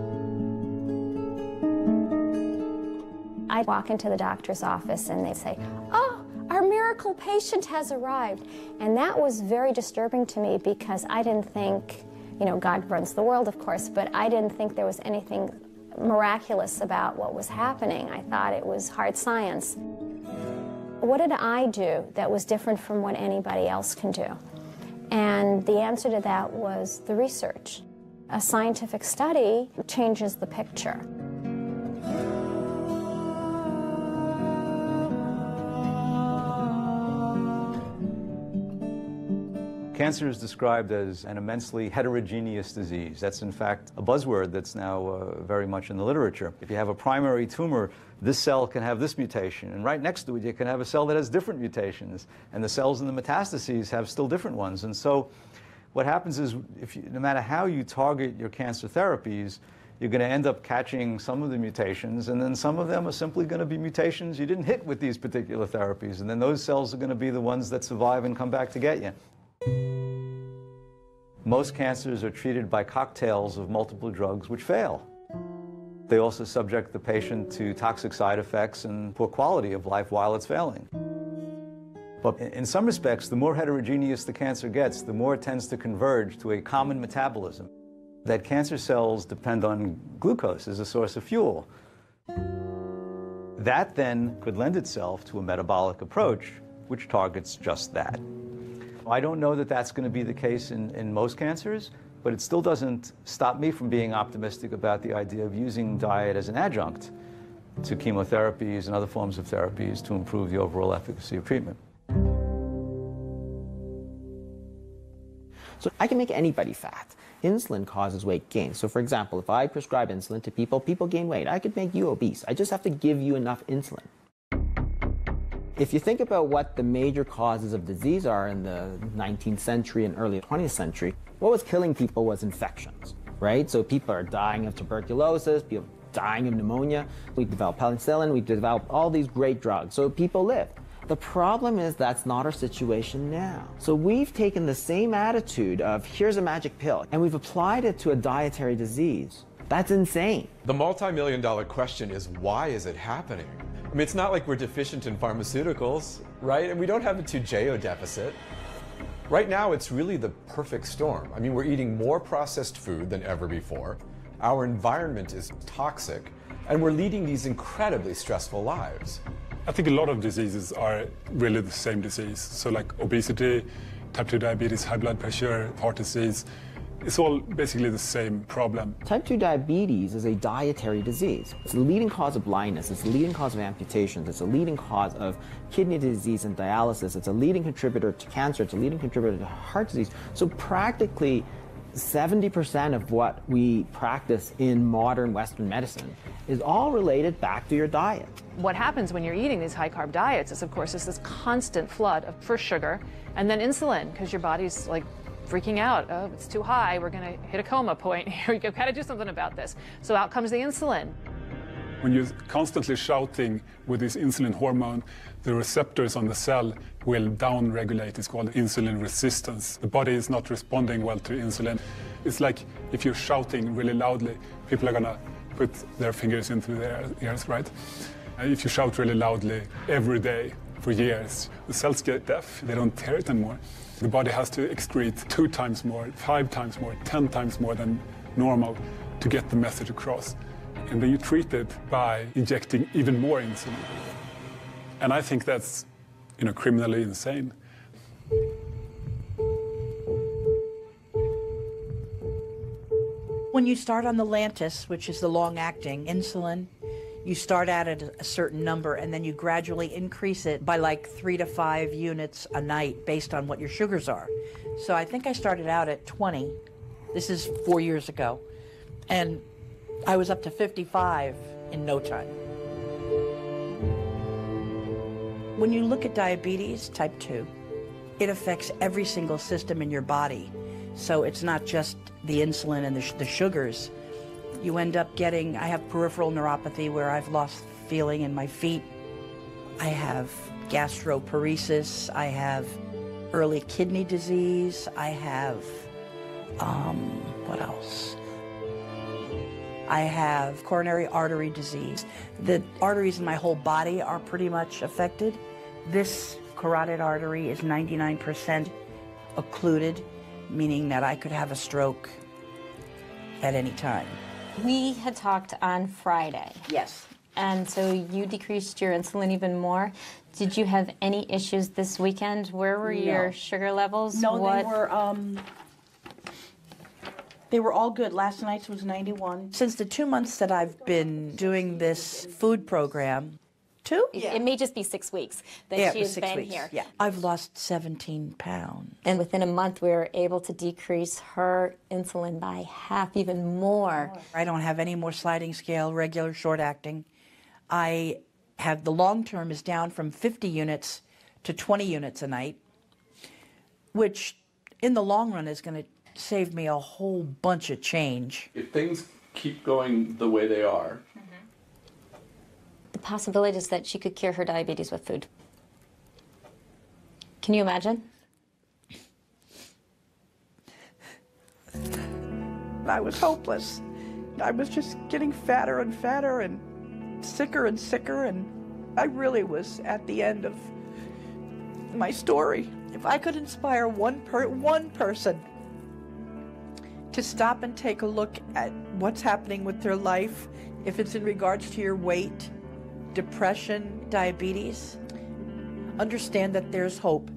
I walk into the doctor's office and they say, "Oh, our miracle patient has arrived." And that was very disturbing to me because I didn't think, you know, God runs the world, of course, but I didn't think there was anything miraculous about what was happening. I thought it was hard science. What did I do that was different from what anybody else can do? And the answer to that was the research. A scientific study changes the picture. Cancer is described as an immensely heterogeneous disease. That's in fact a buzzword that's now very much in the literature. If you have a primary tumor, this cell can have this mutation, and right next to it you can have a cell that has different mutations, and the cells in the metastases have still different ones. And so what happens is, no matter how you target your cancer therapies, you're going to end up catching some of the mutations, and then some of them are simply going to be mutations you didn't hit with these particular therapies, and then those cells are going to be the ones that survive and come back to get you. Most cancers are treated by cocktails of multiple drugs which fail. They also subject the patient to toxic side effects and poor quality of life while it's failing. But in some respects, the more heterogeneous the cancer gets, the more it tends to converge to a common metabolism. That cancer cells depend on glucose as a source of fuel. That then could lend itself to a metabolic approach which targets just that. I don't know that that's going to be the case in most cancers, but it still doesn't stop me from being optimistic about the idea of using diet as an adjunct to chemotherapies and other forms of therapies to improve the overall efficacy of treatment. So I can make anybody fat. Insulin causes weight gain. So for example, if I prescribe insulin to people, people gain weight. I could make you obese. I just have to give you enough insulin. If you think about what the major causes of disease are in the 19th century and early 20th century, what was killing people was infections, right? So people are dying of tuberculosis, people dying of pneumonia. We developed penicillin, we developed all these great drugs, so people lived. The problem is that's not our situation now. So we've taken the same attitude of here's a magic pill, and we've applied it to a dietary disease. That's insane. The multi-million-dollar question is, why is it happening? I mean, it's not like we're deficient in pharmaceuticals, right? And we don't have a Toujeo deficit. Right now, it's really the perfect storm. I mean, we're eating more processed food than ever before. Our environment is toxic, and we're leading these incredibly stressful lives. I think a lot of diseases are really the same disease. So like obesity, type 2 diabetes, high blood pressure, heart disease, it's all basically the same problem. Type 2 diabetes is a dietary disease. It's the leading cause of blindness, it's the leading cause of amputations, it's a leading cause of kidney disease and dialysis, it's a leading contributor to cancer, it's a leading contributor to heart disease. So practically 70% of what we practice in modern Western medicine is all related back to your diet. What happens when you're eating these high-carb diets is, of course, is this constant flood of first sugar and then insulin, because your body's like freaking out. Oh, it's too high. We're going to hit a coma point. Here we go. Got to do something about this. So out comes the insulin. When you're constantly shouting with this insulin hormone, the receptors on the cell will down-regulate. It's called insulin resistance. The body is not responding well to insulin. It's like if you're shouting really loudly, people are gonna put their fingers into their ears, right? If you shout really loudly every day for years, the cells get deaf. They don't hear it anymore. The body has to excrete 2 times more, 5 times more, 10 times more than normal to get the message across. And then you treat it by injecting even more insulin. And I think that's, criminally insane. When you start on the Lantus, which is the long-acting insulin, you start at a certain number and then you gradually increase it by like 3 to 5 units a night based on what your sugars are. So I think I started out at 20. This is 4 years ago. And I was up to 55 in no time. When you look at diabetes type 2, it affects every single system in your body. So it's not just the insulin and the sugars. You end up getting, I have peripheral neuropathy where I've lost feeling in my feet. I have gastroparesis. I have early kidney disease. I have, what else? I have coronary artery disease. The arteries in my whole body are pretty much affected. This carotid artery is 99% occluded, meaning that I could have a stroke at any time. We had talked on Friday. Yes. And so you decreased your insulin even more. Did you have any issues this weekend? Where were your sugar levels? No, they were all good. Last night's was 91. Since the 2 months that I've been doing this food program, 2? Yeah. It may just be 6 weeks that she has been here. Yeah. I've lost 17 pounds. And within a month, we were able to decrease her insulin by half, even more. I don't have any more sliding scale, regular short acting. I have the long term is down from 50 units to 20 units a night, which in the long run is going to save me a whole bunch of change. If things keep going the way they are, the possibility is that she could cure her diabetes with food. Can you imagine? I was hopeless. I was just getting fatter and fatter and sicker, and I really was at the end of my story. If I could inspire one person to stop and take a look at what's happening with their life, if it's in regards to your weight, depression, diabetes, understand that there's hope.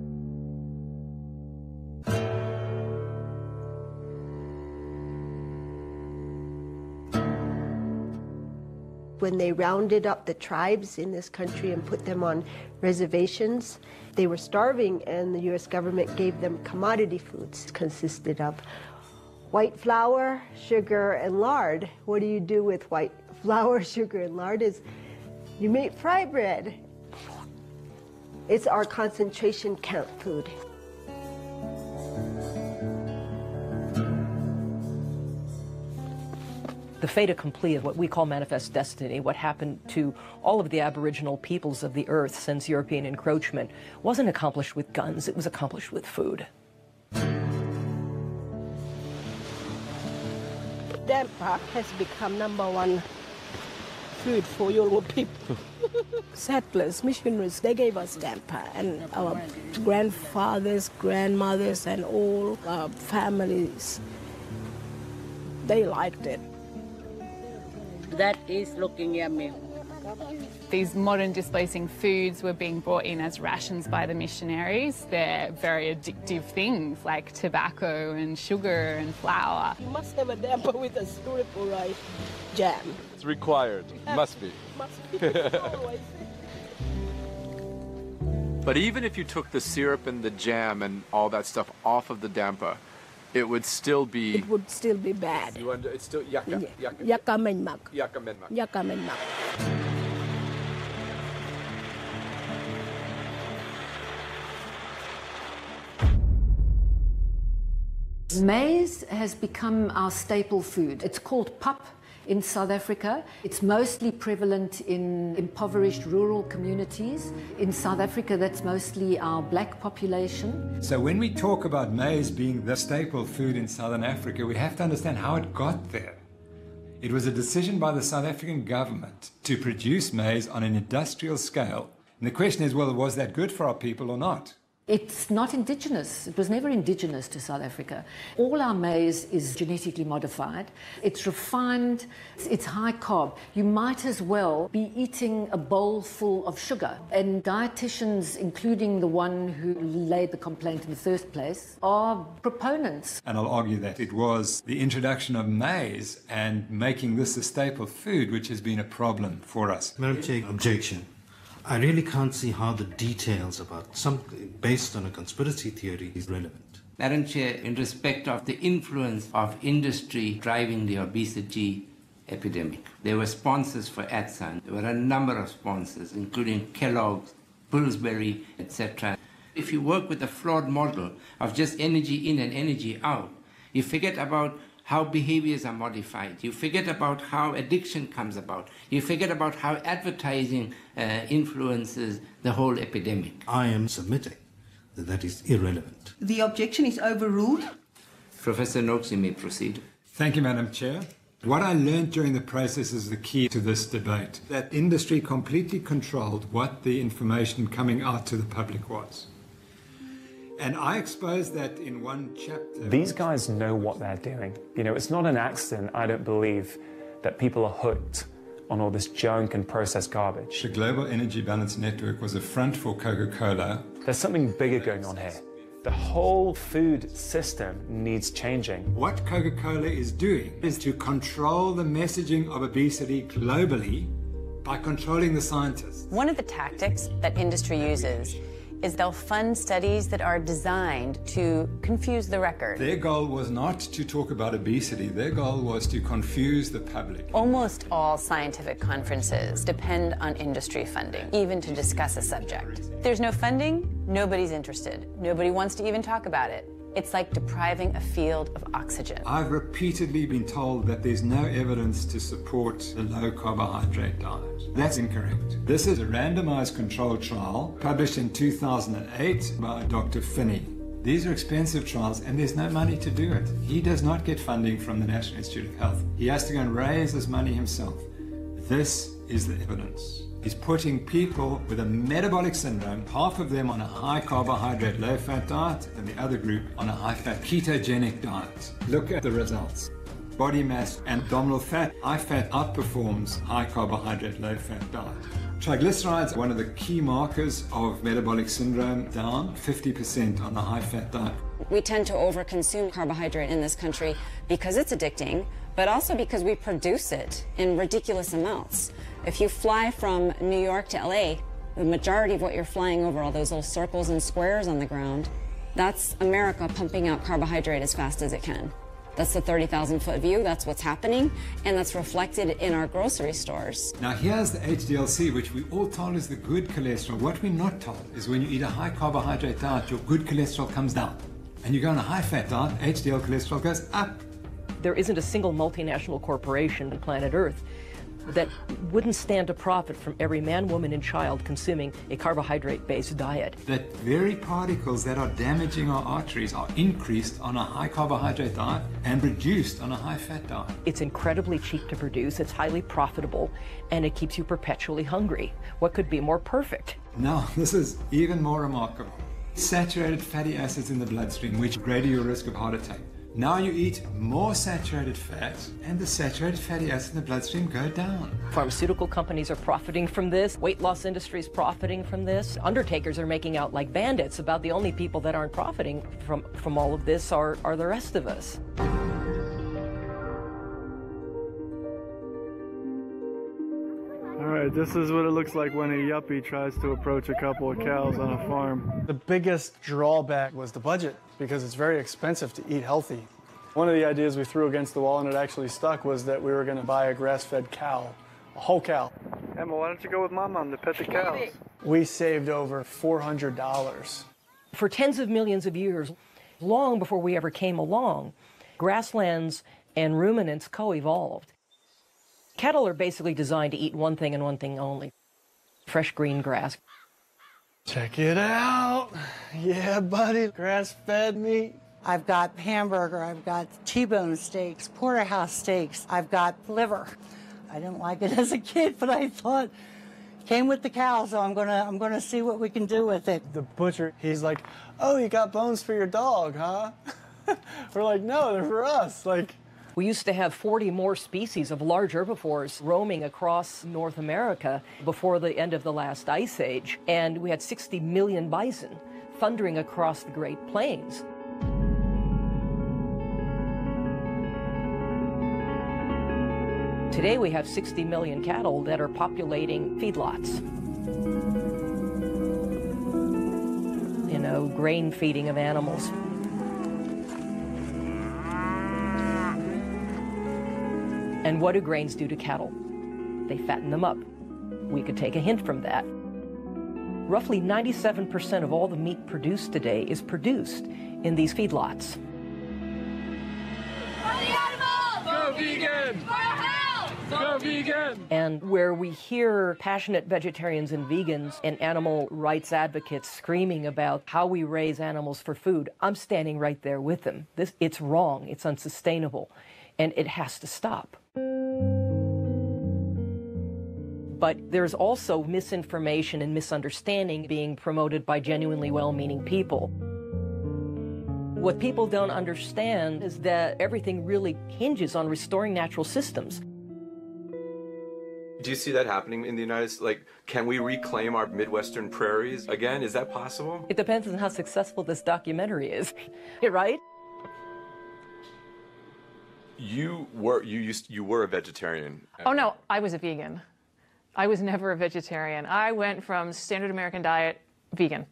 When they rounded up the tribes in this country and put them on reservations, they were starving, and the U.S. government gave them commodity foods. It consisted of white flour, sugar, and lard. What do you do with white flour, sugar, and lard? Is you make fry bread. It's our concentration camp food. The fait accompli of what we call manifest destiny, what happened to all of the Aboriginal peoples of the earth since European encroachment, wasn't accomplished with guns, it was accomplished with food. Damper has become #1 food for Yoruba people. Settlers, missionaries, they gave us damper, and our grandfathers, grandmothers, and all our families, they liked it. That is looking yummy. These modern displacing foods were being brought in as rations by the missionaries. They're very addictive things like tobacco and sugar and flour. You must have a damper with a spherical rice jam. it's required. Must be. Must be. Always. But even if you took the syrup and the jam and all that stuff off of the damper, it would still be... It would still be bad. It's still yakka. Yakka menmak. Yakka menmak. Yakka menmak. Maize has become our staple food. It's called pap in South Africa. It's mostly prevalent in impoverished rural communities. In South Africa, that's mostly our black population. So when we talk about maize being the staple food in Southern Africa, we have to understand how it got there. It was a decision by the South African government to produce maize on an industrial scale. And the question is, well, was that good for our people or not? It's not indigenous. It was never indigenous to South Africa. All our maize is genetically modified. It's refined. It's high carb. You might as well be eating a bowl full of sugar. And dietitians, including the one who laid the complaint in the first place, are proponents. And I'll argue that it was the introduction of maize and making this a staple food which has been a problem for us. Madam Chair, objection. I really can't see how the details about something based on a conspiracy theory is relevant. Madam Chair, in respect of the influence of industry driving the obesity epidemic, there were sponsors for ATSAN. There were a number of sponsors, including Kellogg's, Pillsbury, etc. If you work with a flawed model of just energy in and energy out, you forget about how behaviors are modified. You forget about how addiction comes about. You forget about how advertising influences the whole epidemic. I am submitting that that is irrelevant. The objection is overruled. Professor Noakes, you may proceed. Thank you, Madam Chair. What I learned during the process is the key to this debate, that industry completely controlled what the information coming out to the public was. And I exposed that in one chapter. These guys know what they're doing. You know, it's not an accident, I don't believe, that people are hooked on all this junk and processed garbage. The Global Energy Balance Network was a front for Coca-Cola. There's something bigger going on here. The whole food system needs changing. What Coca-Cola is doing is to control the messaging of obesity globally by controlling the scientists. One of the tactics that industry uses is they'll fund studies that are designed to confuse the record. Their goal was not to talk about obesity. Their goal was to confuse the public. Almost all scientific conferences depend on industry funding, even to discuss a subject. If there's no funding, nobody's interested. Nobody wants to even talk about it. It's like depriving a field of oxygen. I've repeatedly been told that there's no evidence to support the low carbohydrate diet. That's incorrect. This is a randomized controlled trial published in 2008 by Dr. Finney. These are expensive trials and there's no money to do it. He does not get funding from the National Institute of Health. He has to go and raise his money himself. This is the evidence. He's putting people with a metabolic syndrome, half of them on a high carbohydrate, low fat diet, and the other group on a high fat ketogenic diet. Look at the results. Body mass and abdominal fat, high fat outperforms high carbohydrate, low fat diet. Triglycerides, one of the key markers of metabolic syndrome, down 50% on the high fat diet. We tend to overconsume carbohydrate in this country because it's addicting, but also because we produce it in ridiculous amounts. If you fly from New York to LA, the majority of what you're flying over, all those little circles and squares on the ground, that's America pumping out carbohydrate as fast as it can. That's the 30,000-foot view, that's what's happening, and that's reflected in our grocery stores. Now here's the HDLC, which we all told is the good cholesterol. What we're not told is when you eat a high carbohydrate diet, your good cholesterol comes down. And you go on a high fat diet, HDL cholesterol goes up. There isn't a single multinational corporation on planet Earth that wouldn't stand to profit from every man, woman, and child consuming a carbohydrate-based diet. That very particles that are damaging our arteries are increased on a high carbohydrate diet and reduced on a high fat diet. It's incredibly cheap to produce, it's highly profitable, and it keeps you perpetually hungry. What could be more perfect? Now, this is even more remarkable. Saturated fatty acids in the bloodstream, which greater your risk of heart attack. Now you eat more saturated fat, and the saturated fatty acids in the bloodstream go down. Pharmaceutical companies are profiting from this. Weight loss industry is profiting from this. Undertakers are making out like bandits. About the only people that aren't profiting from all of this are the rest of us. All right, this is what it looks like when a yuppie tries to approach a couple of cows on a farm. The biggest drawback was the budget, because it's very expensive to eat healthy. One of the ideas we threw against the wall, and it actually stuck, was that we were going to buy a grass-fed cow, a whole cow. Emma, why don't you go with Mom to pet the cows? We saved over $400. For tens of millions of years, long before we ever came along, grasslands and ruminants co-evolved. Cattle are basically designed to eat one thing and one thing only: fresh green grass. Check it out. Yeah, buddy, grass-fed meat. I've got hamburger, I've got T-bone steaks, porterhouse steaks, I've got liver. I didn't like it as a kid, but I thought, came with the cow, so I'm gonna see what we can do with it. The butcher, he's like, "Oh, you got bones for your dog, huh?" We're like, "No, they're for us." Like, we used to have 40 more species of large herbivores roaming across North America before the end of the last ice age, and we had 60 million bison thundering across the Great Plains. Today we have 60 million cattle that are populating feedlots. You know, grain feeding of animals. And what do grains do to cattle? They fatten them up. We could take a hint from that. Roughly 97% of all the meat produced today is produced in these feedlots. Go vegan! For our health! Go vegan! And where we hear passionate vegetarians and vegans and animal rights advocates screaming about how we raise animals for food, I'm standing right there with them. It's wrong, it's unsustainable, and it has to stop. But there's also misinformation and misunderstanding being promoted by genuinely well-meaning people. What people don't understand is that everything really hinges on restoring natural systems. Do you see that happening in the United States? Like, can we reclaim our Midwestern prairies again? Is that possible? It depends on how successful this documentary is, right? You were a vegetarian. Oh no, I was a vegan. I was never a vegetarian. I went from standard American diet, vegan.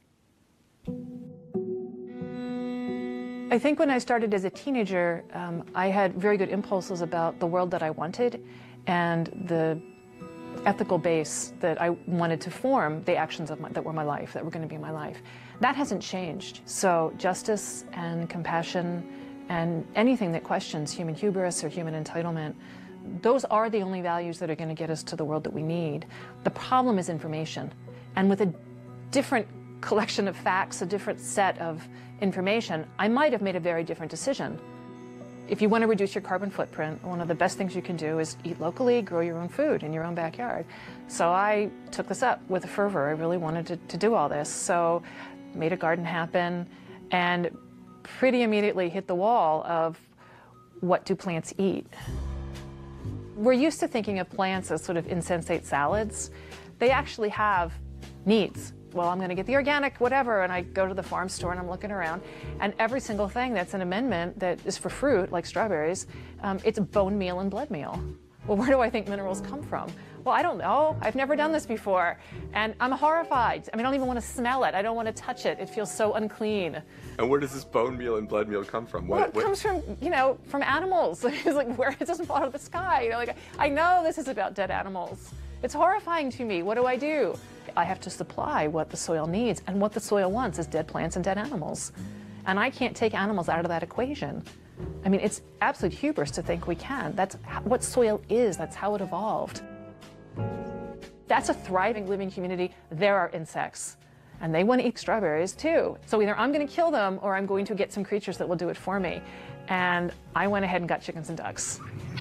I think when I started as a teenager, I had very good impulses about the world that I wanted and the ethical base that I wanted to form the actions that were my life, that were going to be my life. That hasn't changed. So justice and compassion and anything that questions human hubris or human entitlement, those are the only values that are going to get us to the world that we need. The problem is information. And with a different collection of facts, a different set of information, I might have made a very different decision. If you want to reduce your carbon footprint, one of the best things you can do is eat locally, grow your own food in your own backyard. So I took this up with fervor. I really wanted to do all this. So made a garden happen and pretty immediately hit the wall of what do plants eat? We're used to thinking of plants as sort of insensate salads. They actually have needs. Well, I'm going to get the organic whatever, and I go to the farm store and I'm looking around, and every single thing that's an amendment that is for fruit, like strawberries, it's bone meal and blood meal. Well, where do I think minerals come from? Well, I don't know. I've never done this before, and I'm horrified. I mean, I don't even want to smell it. I don't want to touch it. It feels so unclean. And where does this bone meal and blood meal come from? Well, it comes from, from animals. It's like, where it doesn't fall out of the sky. Like, I know this is about dead animals. It's horrifying to me. What do? I have to supply what the soil needs, and what the soil wants is dead plants and dead animals. And I can't take animals out of that equation. I mean, it's absolute hubris to think we can. That's what soil is. That's how it evolved. That's a thriving, living community. There are insects, and they want to eat strawberries too. So either I'm going to kill them, or I'm going to get some creatures that will do it for me. And I went ahead and got chickens and ducks.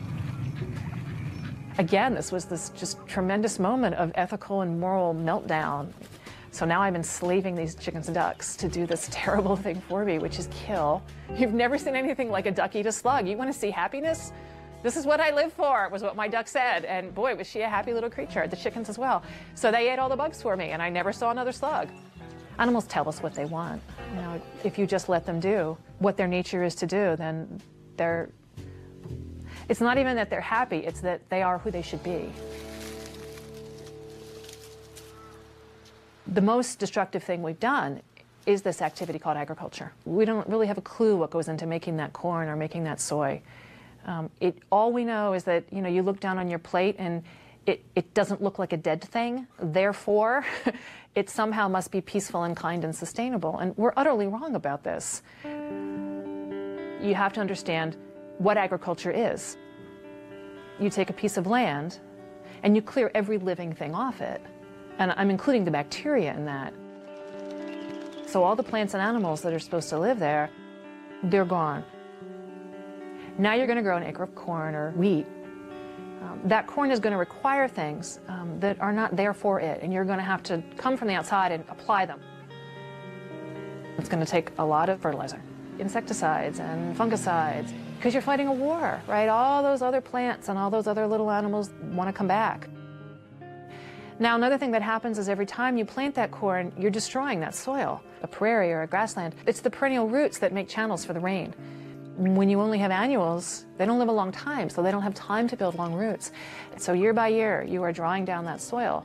Again, this was this just tremendous moment of ethical and moral meltdown. So now I'm enslaving these chickens and ducks to do this terrible thing for me, which is kill. You've never seen anything like a duck eat a slug. You want to see happiness? This is what I live for, was what my duck said. And boy, was she a happy little creature, the chickens as well. So they ate all the bugs for me, and I never saw another slug. Animals tell us what they want. If you just let them do what their nature is to do, then it's not even that they're happy, it's that they are who they should be. The most destructive thing we've done is this activity called agriculture. We don't really have a clue what goes into making that corn or making that soy. All we know is that you look down on your plate and it doesn't look like a dead thing. Therefore, it somehow must be peaceful and kind and sustainable. And we're utterly wrong about this. You have to understand what agriculture is. you take a piece of land and you clear every living thing off it. And I'm including the bacteria in that. So all the plants and animals that are supposed to live there, they're gone. Now you're going to grow an acre of corn or wheat. That corn is going to require things that are not there for it, and you're going to have to come from the outside and apply them. It's going to take a lot of fertilizer, insecticides and fungicides, because you're fighting a war, right? All those other plants and all those other little animals want to come back. Now, another thing that happens is every time you plant that corn, you're destroying that soil, a prairie or a grassland. It's the perennial roots that make channels for the rain. When you only have annuals, they don't live a long time, so they don't have time to build long roots. So year by year, you are drawing down that soil.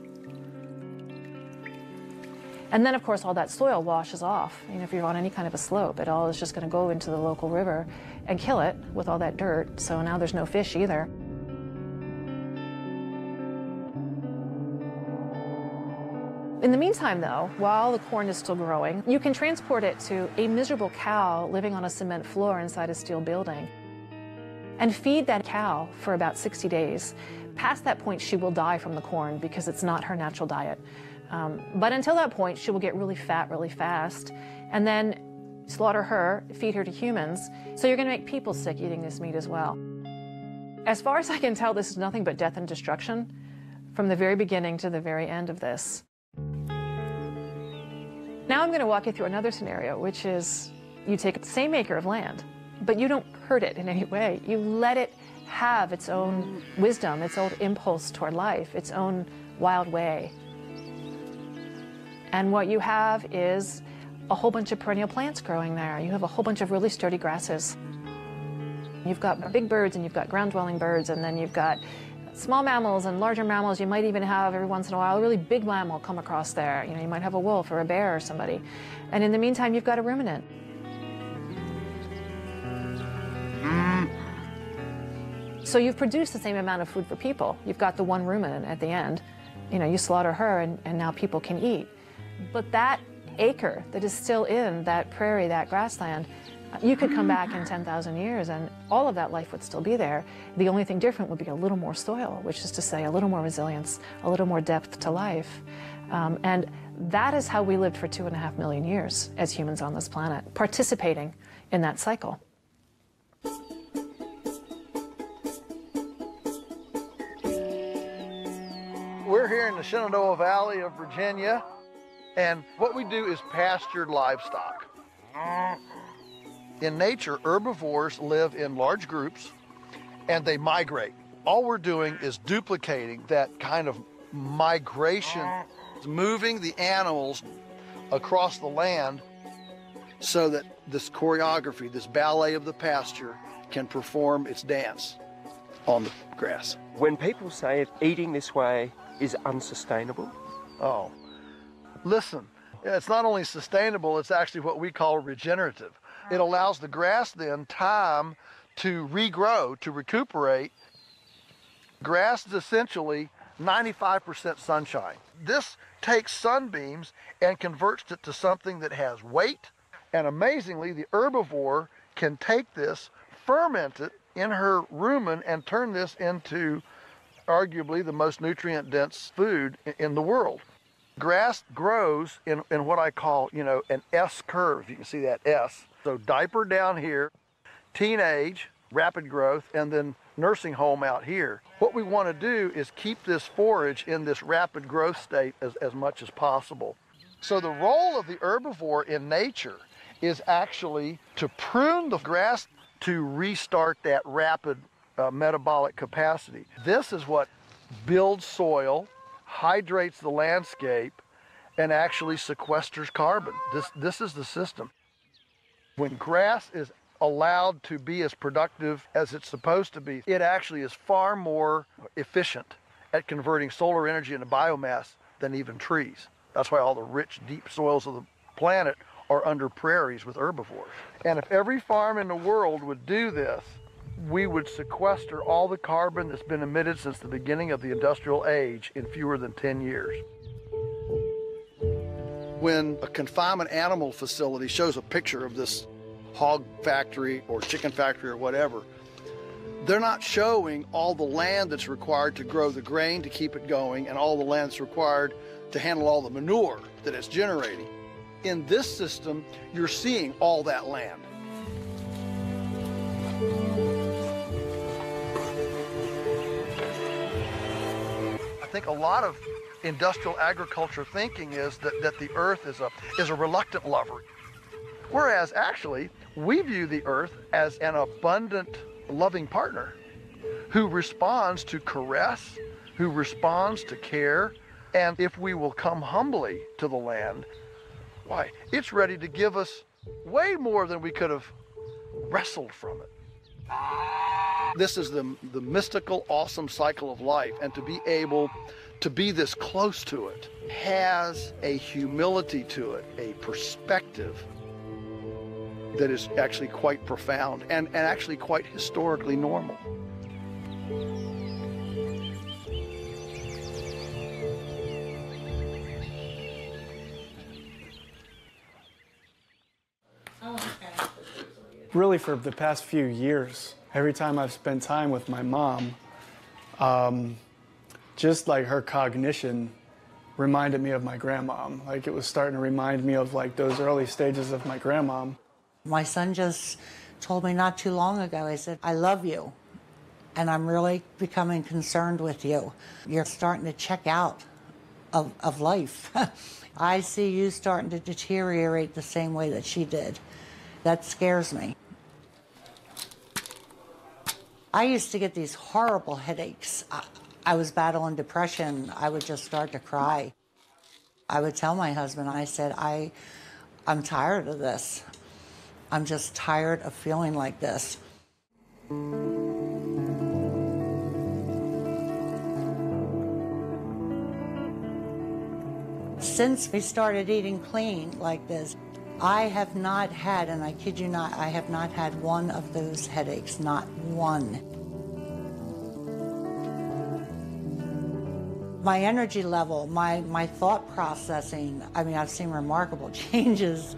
And then, of course, all that soil washes off. You know, if you're on any kind of a slope, it all is just going to go into the local river and kill it with all that dirt. So now there's no fish either. In the meantime, though, while the corn is still growing, you can transport it to a miserable cow living on a cement floor inside a steel building and feed that cow for about 60 days. Past that point, she will die from the corn because it's not her natural diet. But until that point, she will get really fat really fast, and then slaughter her, feed her to humans. So you're going to make people sick eating this meat as well. As far as I can tell, this is nothing but death and destruction from the very beginning to the very end of this. Now I'm going to walk you through another scenario, which is you take the same acre of land, but you don't hurt it in any way. You let it have its own wisdom, its own impulse toward life, its own wild way. And what you have is a whole bunch of perennial plants growing there. You have a whole bunch of really sturdy grasses. You've got big birds and you've got ground-dwelling birds, and then you've got small mammals and larger mammals. You might even have, every once in a while, a really big mammal come across there. You know, you might have a wolf or a bear or somebody. And in the meantime, you've got a ruminant. So you've produced the same amount of food for people. You've got the one ruminant at the end. You know, you slaughter her and now people can eat. But that acre that is still in that prairie, that grassland, you could come back in 10,000 years and all of that life would still be there. The only thing different would be a little more soil, which is to say a little more resilience, a little more depth to life. And that is how we lived for 2.5 million years as humans on this planet, participating in that cycle. We're here in the Shenandoah Valley of Virginia, and what we do is pastured livestock. In nature, herbivores live in large groups and they migrate. All we're doing is duplicating that kind of migration, moving the animals across the land so that this choreography, this ballet of the pasture, can perform its dance on the grass. When people say eating this way is unsustainable, oh, listen, it's not only sustainable, it's actually what we call regenerative. It allows the grass then time to regrow, to recuperate. Grass is essentially 95% sunshine. This takes sunbeams and converts it to something that has weight. And amazingly, the herbivore can take this, ferment it in her rumen, and turn this into arguably the most nutrient-dense food in the world. Grass grows in what I call, you know, an S curve. You can see that S. So diaper down here, teenage, rapid growth, and then nursing home out here. What we want to do is keep this forage in this rapid growth state as much as possible. So the role of the herbivore in nature is actually to prune the grass to restart that rapid metabolic capacity. This is what builds soil, hydrates the landscape, and actually sequesters carbon. This is the system. When grass is allowed to be as productive as it's supposed to be, it actually is far more efficient at converting solar energy into biomass than even trees. That's why all the rich, deep soils of the planet are under prairies with herbivores. And if every farm in the world would do this, we would sequester all the carbon that's been emitted since the beginning of the industrial age in fewer than 10 years. When a confinement animal facility shows a picture of this hog factory or chicken factory or whatever, They're not showing all the land that's required to grow the grain to keep it going and all the land that's required to handle all the manure that it's generating. In this system, you're seeing all that land. I think a lot of industrial agriculture thinking is that the earth is a reluctant lover. Whereas actually, we view the earth as an abundant, loving partner who responds to caress, who responds to care, and if we will come humbly to the land, why, it's ready to give us way more than we could have wrestled from it. This is the mystical, awesome cycle of life, and to be able to be this close to it has a humility to it, a perspective that is actually quite profound and actually quite historically normal. Really, for the past few years, every time I've spent time with my mom, just like her cognition reminded me of my grandmom. Like it was starting to remind me of like those early stages of my grandmom. My son just told me not too long ago, he said, I love you, and I'm really becoming concerned with you. You're starting to check out of life. I see you starting to deteriorate the same way that she did. That scares me. I used to get these horrible headaches. I was battling depression. I would just start to cry. I would tell my husband, I said, I'm tired of this. I'm just tired of feeling like this. Since we started eating clean like this, I have not had, and I kid you not, I have not had one of those headaches, not one. My energy level, my thought processing, I mean, I've seen remarkable changes.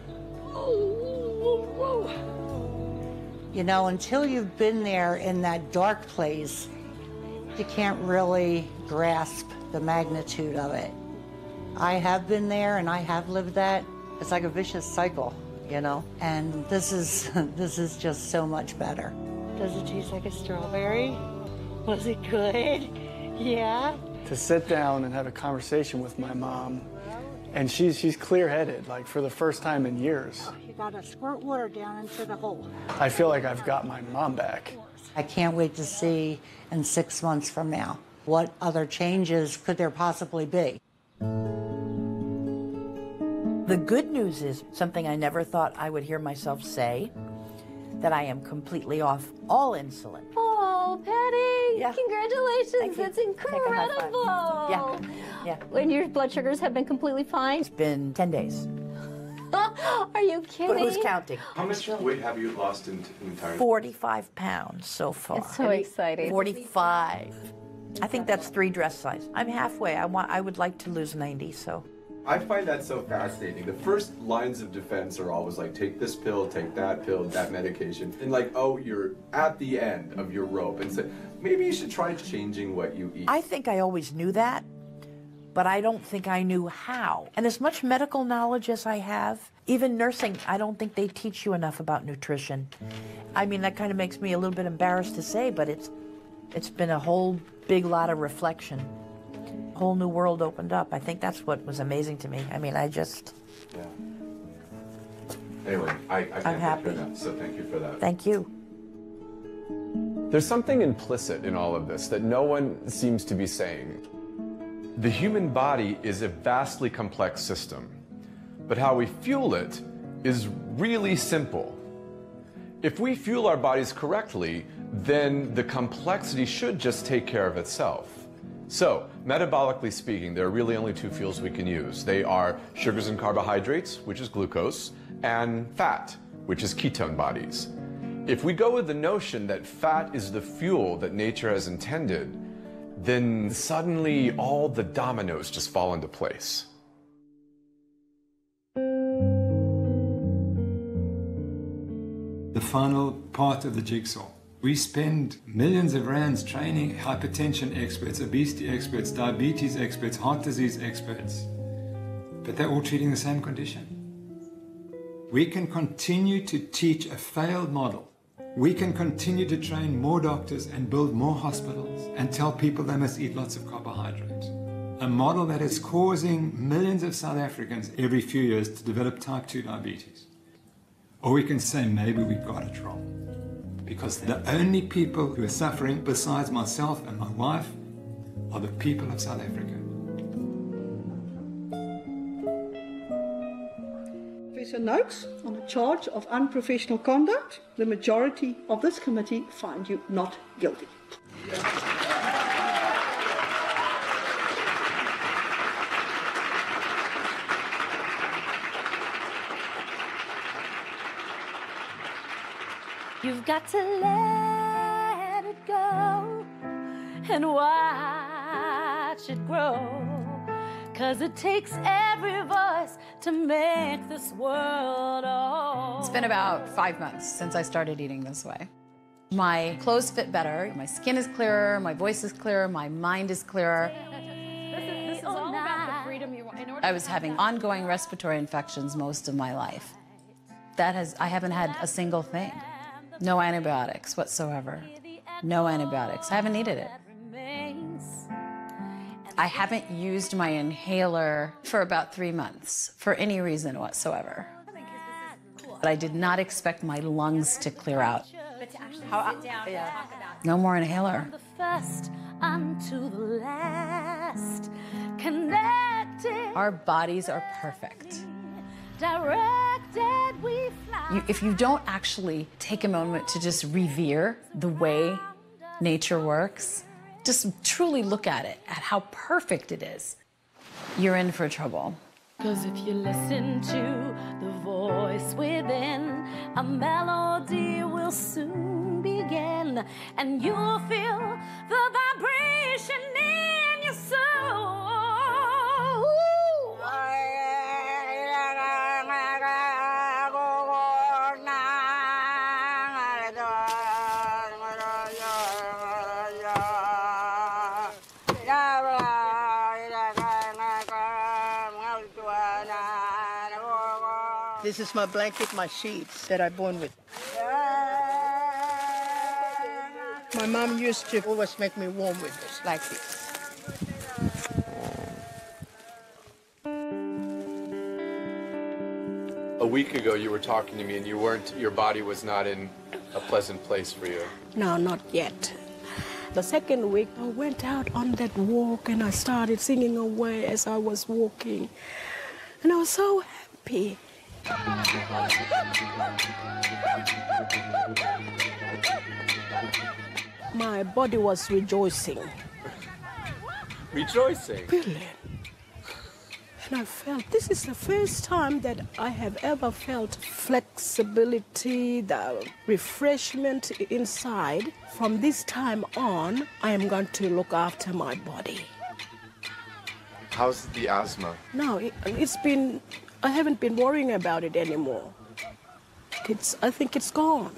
You know, until you've been there in that dark place, you can't really grasp the magnitude of it. I have been there and I have lived that. It's like a vicious cycle, you know? And this is just so much better. Does it taste like a strawberry? Was it good? Yeah? To sit down and have a conversation with my mom, and she's clear-headed, like for the first time in years. You gotta squirt water down into the hole. I feel like I've got my mom back. I can't wait to see in 6 months from now what other changes could there possibly be. The good news is something I never thought I would hear myself say, that I am completely off all insulin. Oh, Patty, Yeah. congratulations. That's incredible. Yeah. When your blood sugars have been completely fine? It's been 10 days. Are you kidding? But who's counting? How much weight have you lost in entirety? 45 pounds so far. It's so exciting. 45. I think that's 3 dress size. I'm halfway. I would like to lose 90, so. I find that so fascinating. The first lines of defense are always like, take this pill, take that pill, that medication. And like, oh, you're at the end of your rope. And so maybe you should try changing what you eat. I think I always knew that, but I don't think I knew how. And as much medical knowledge as I have, even nursing, I don't think they teach you enough about nutrition. I mean, that kind of makes me a little bit embarrassed to say, but it's been a whole big lot of reflection. A whole new world opened up. I think that's what was amazing to me. I mean, I just... Yeah. Anyway, I I'm happy. hear that, so thank you for that. Thank you. There's something implicit in all of this that no one seems to be saying. The human body is a vastly complex system, but how we fuel it is really simple. If we fuel our bodies correctly, then the complexity should just take care of itself. So, metabolically speaking, there are really only 2 fuels we can use. They are sugars and carbohydrates, which is glucose, and fat, which is ketone bodies. If we go with the notion that fat is the fuel that nature has intended, then suddenly all the dominoes just fall into place. The final part of the jigsaw We spend millions of rands training hypertension experts, obesity experts, diabetes experts, heart disease experts, but they're all treating the same condition. We can continue to teach a failed model. We can continue to train more doctors and build more hospitals and tell people they must eat lots of carbohydrates. A model that is causing millions of South Africans every few years to develop type 2 diabetes. Or we can say maybe we got it wrong. Because the only people who are suffering besides myself and my wife are the people of South Africa. Professor Noakes, on a charge of unprofessional conduct, the majority of this committee find you not guilty. You've got to let it go and watch it grow. 'Cause it takes every voice to make this world whole. It's been about 5 months since I started eating this way. My clothes fit better, my skin is clearer, my voice is clearer, my mind is clearer. This is all about the freedom you want. I was having ongoing respiratory infections most of my life. I haven't had a single thing. No antibiotics whatsoever. No antibiotics. I haven't needed it. I haven't used my inhaler for about 3 months for any reason whatsoever. But I did not expect my lungs to clear out. But to actually sit down and talk about No more inhaler. From the first unto the last, connected, Our bodies are perfect. directed, we fly. If you don't actually take a moment to just revere the way nature works, just truly look at it, at how perfect it is, you're in for trouble. 'Cause if you listen to the voice within, a melody will soon begin, and you'll feel the vibration in your soul. This is my blanket, my sheets that I born with. My mom used to always make me warm with this, like this. A week ago, you were talking to me, and your body was not in a pleasant place for you. No, not yet. The second week, I went out on that walk and I started singing away as I was walking. And I was so happy. My body was rejoicing. Rejoicing? Really? And I felt, this is the first time that I have ever felt flexibility, the refreshment inside. From this time on, I am going to look after my body. How's the asthma? No, I haven't been worrying about it anymore. I think it's gone.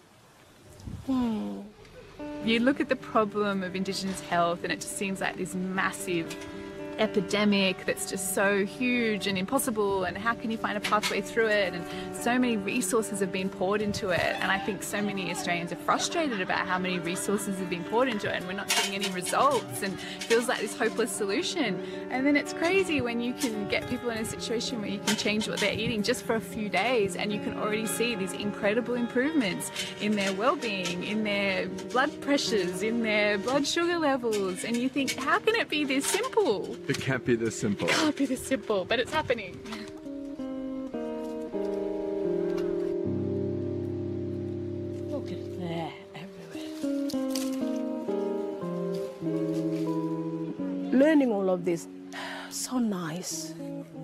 You look at the problem of Indigenous health and it just seems like this massive epidemic that's just so huge and impossible, and how can you find a pathway through it, and so many resources have been poured into it, and I think so many Australians are frustrated about how many resources have been poured into it and we're not seeing any results, and it feels like this hopeless solution. And then it's crazy when you can get people in a situation where you can change what they're eating just for a few days, and you can already see these incredible improvements in their well-being, in their blood pressures, in their blood sugar levels, and you think, how can it be this simple? It can't be this simple. It can't be this simple, but it's happening. Look at that everywhere. Learning all of this, so nice.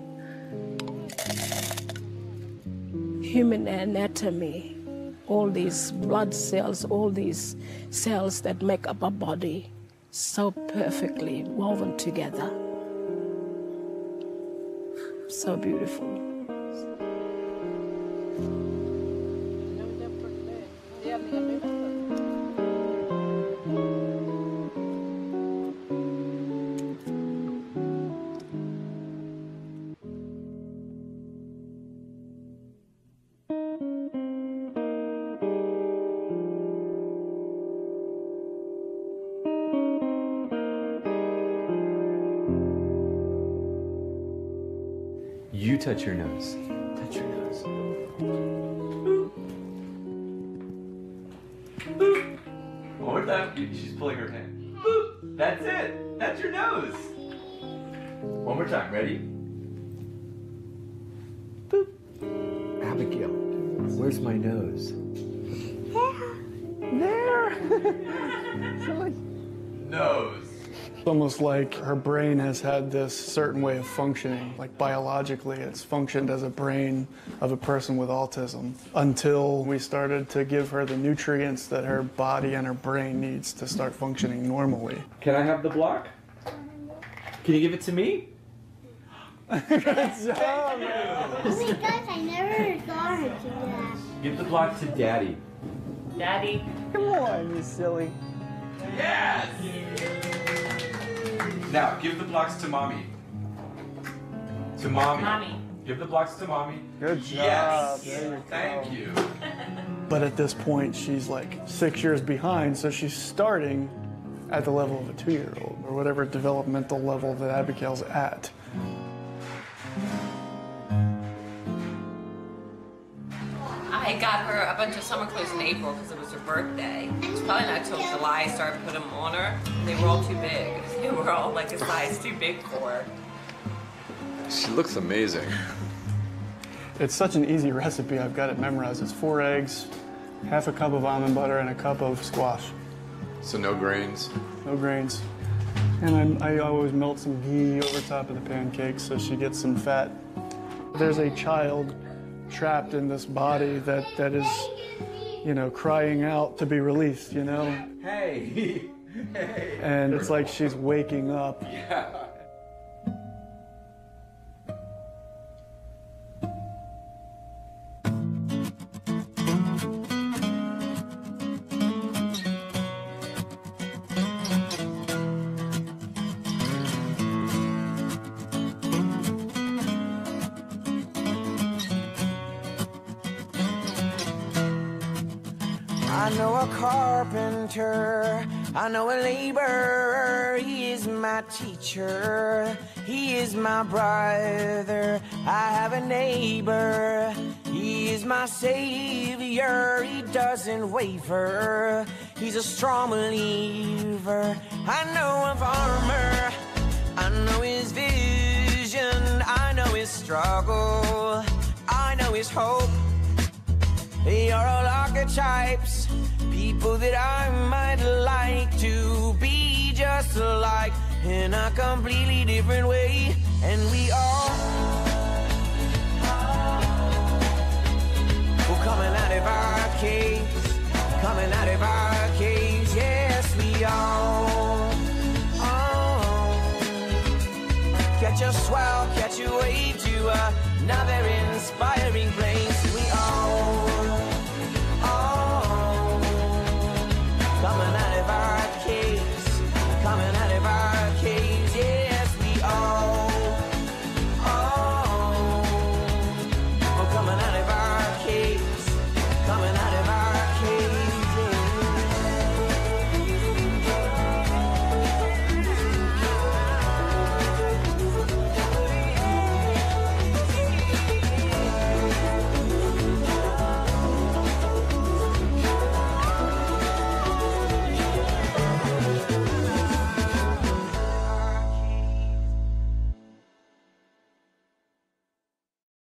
Human anatomy, all these blood cells, all these cells that make up our body, so perfectly woven together. So beautiful. touch your nose. Touch your nose. One more time. She's pulling her hand. Boop. That's it. That's your nose. One more time. Ready? Boop. Abigail, where's my nose? There. Nose. It's almost like her brain has had this certain way of functioning. Like biologically, it's functioned as a brain of a person with autism until we started to give her the nutrients that her body and her brain needs to start functioning normally. Can I have the block? Can you give it to me? Good job, man. Oh my gosh, I never saw her do that. Give the block to Daddy. Daddy. Come on, you silly. Yes! Now, give the blocks to Mommy. To Mommy. Mommy. Give the blocks to Mommy. Good job. Yes! There you go. Thank you. But at this point, she's like 6 years behind, so she's starting at the level of a 2-year-old, or whatever developmental level that Abigail's at. I got her a bunch of summer clothes in April because it was her birthday. It's probably not until July I started putting them on her. They were all too big. They were all like a size too big for her. She looks amazing. It's such an easy recipe. I've got it memorized. It's 4 eggs, half a cup of almond butter, and a cup of squash. So no grains? No grains. And I always melt some ghee over top of the pancakes so she gets some fat. There's a child trapped in this body that is, you know, crying out to be released, you know? Hey! Hey! And it's like she's waking up. Yeah. I know a carpenter, I know a laborer, he is my teacher, he is my brother. I have a neighbor, he is my savior, he doesn't waver, he's a strong believer. I know a farmer, I know his vision, I know his struggle, I know his hope. They are all archetypes, people that I might like to be just like in a completely different way. And we all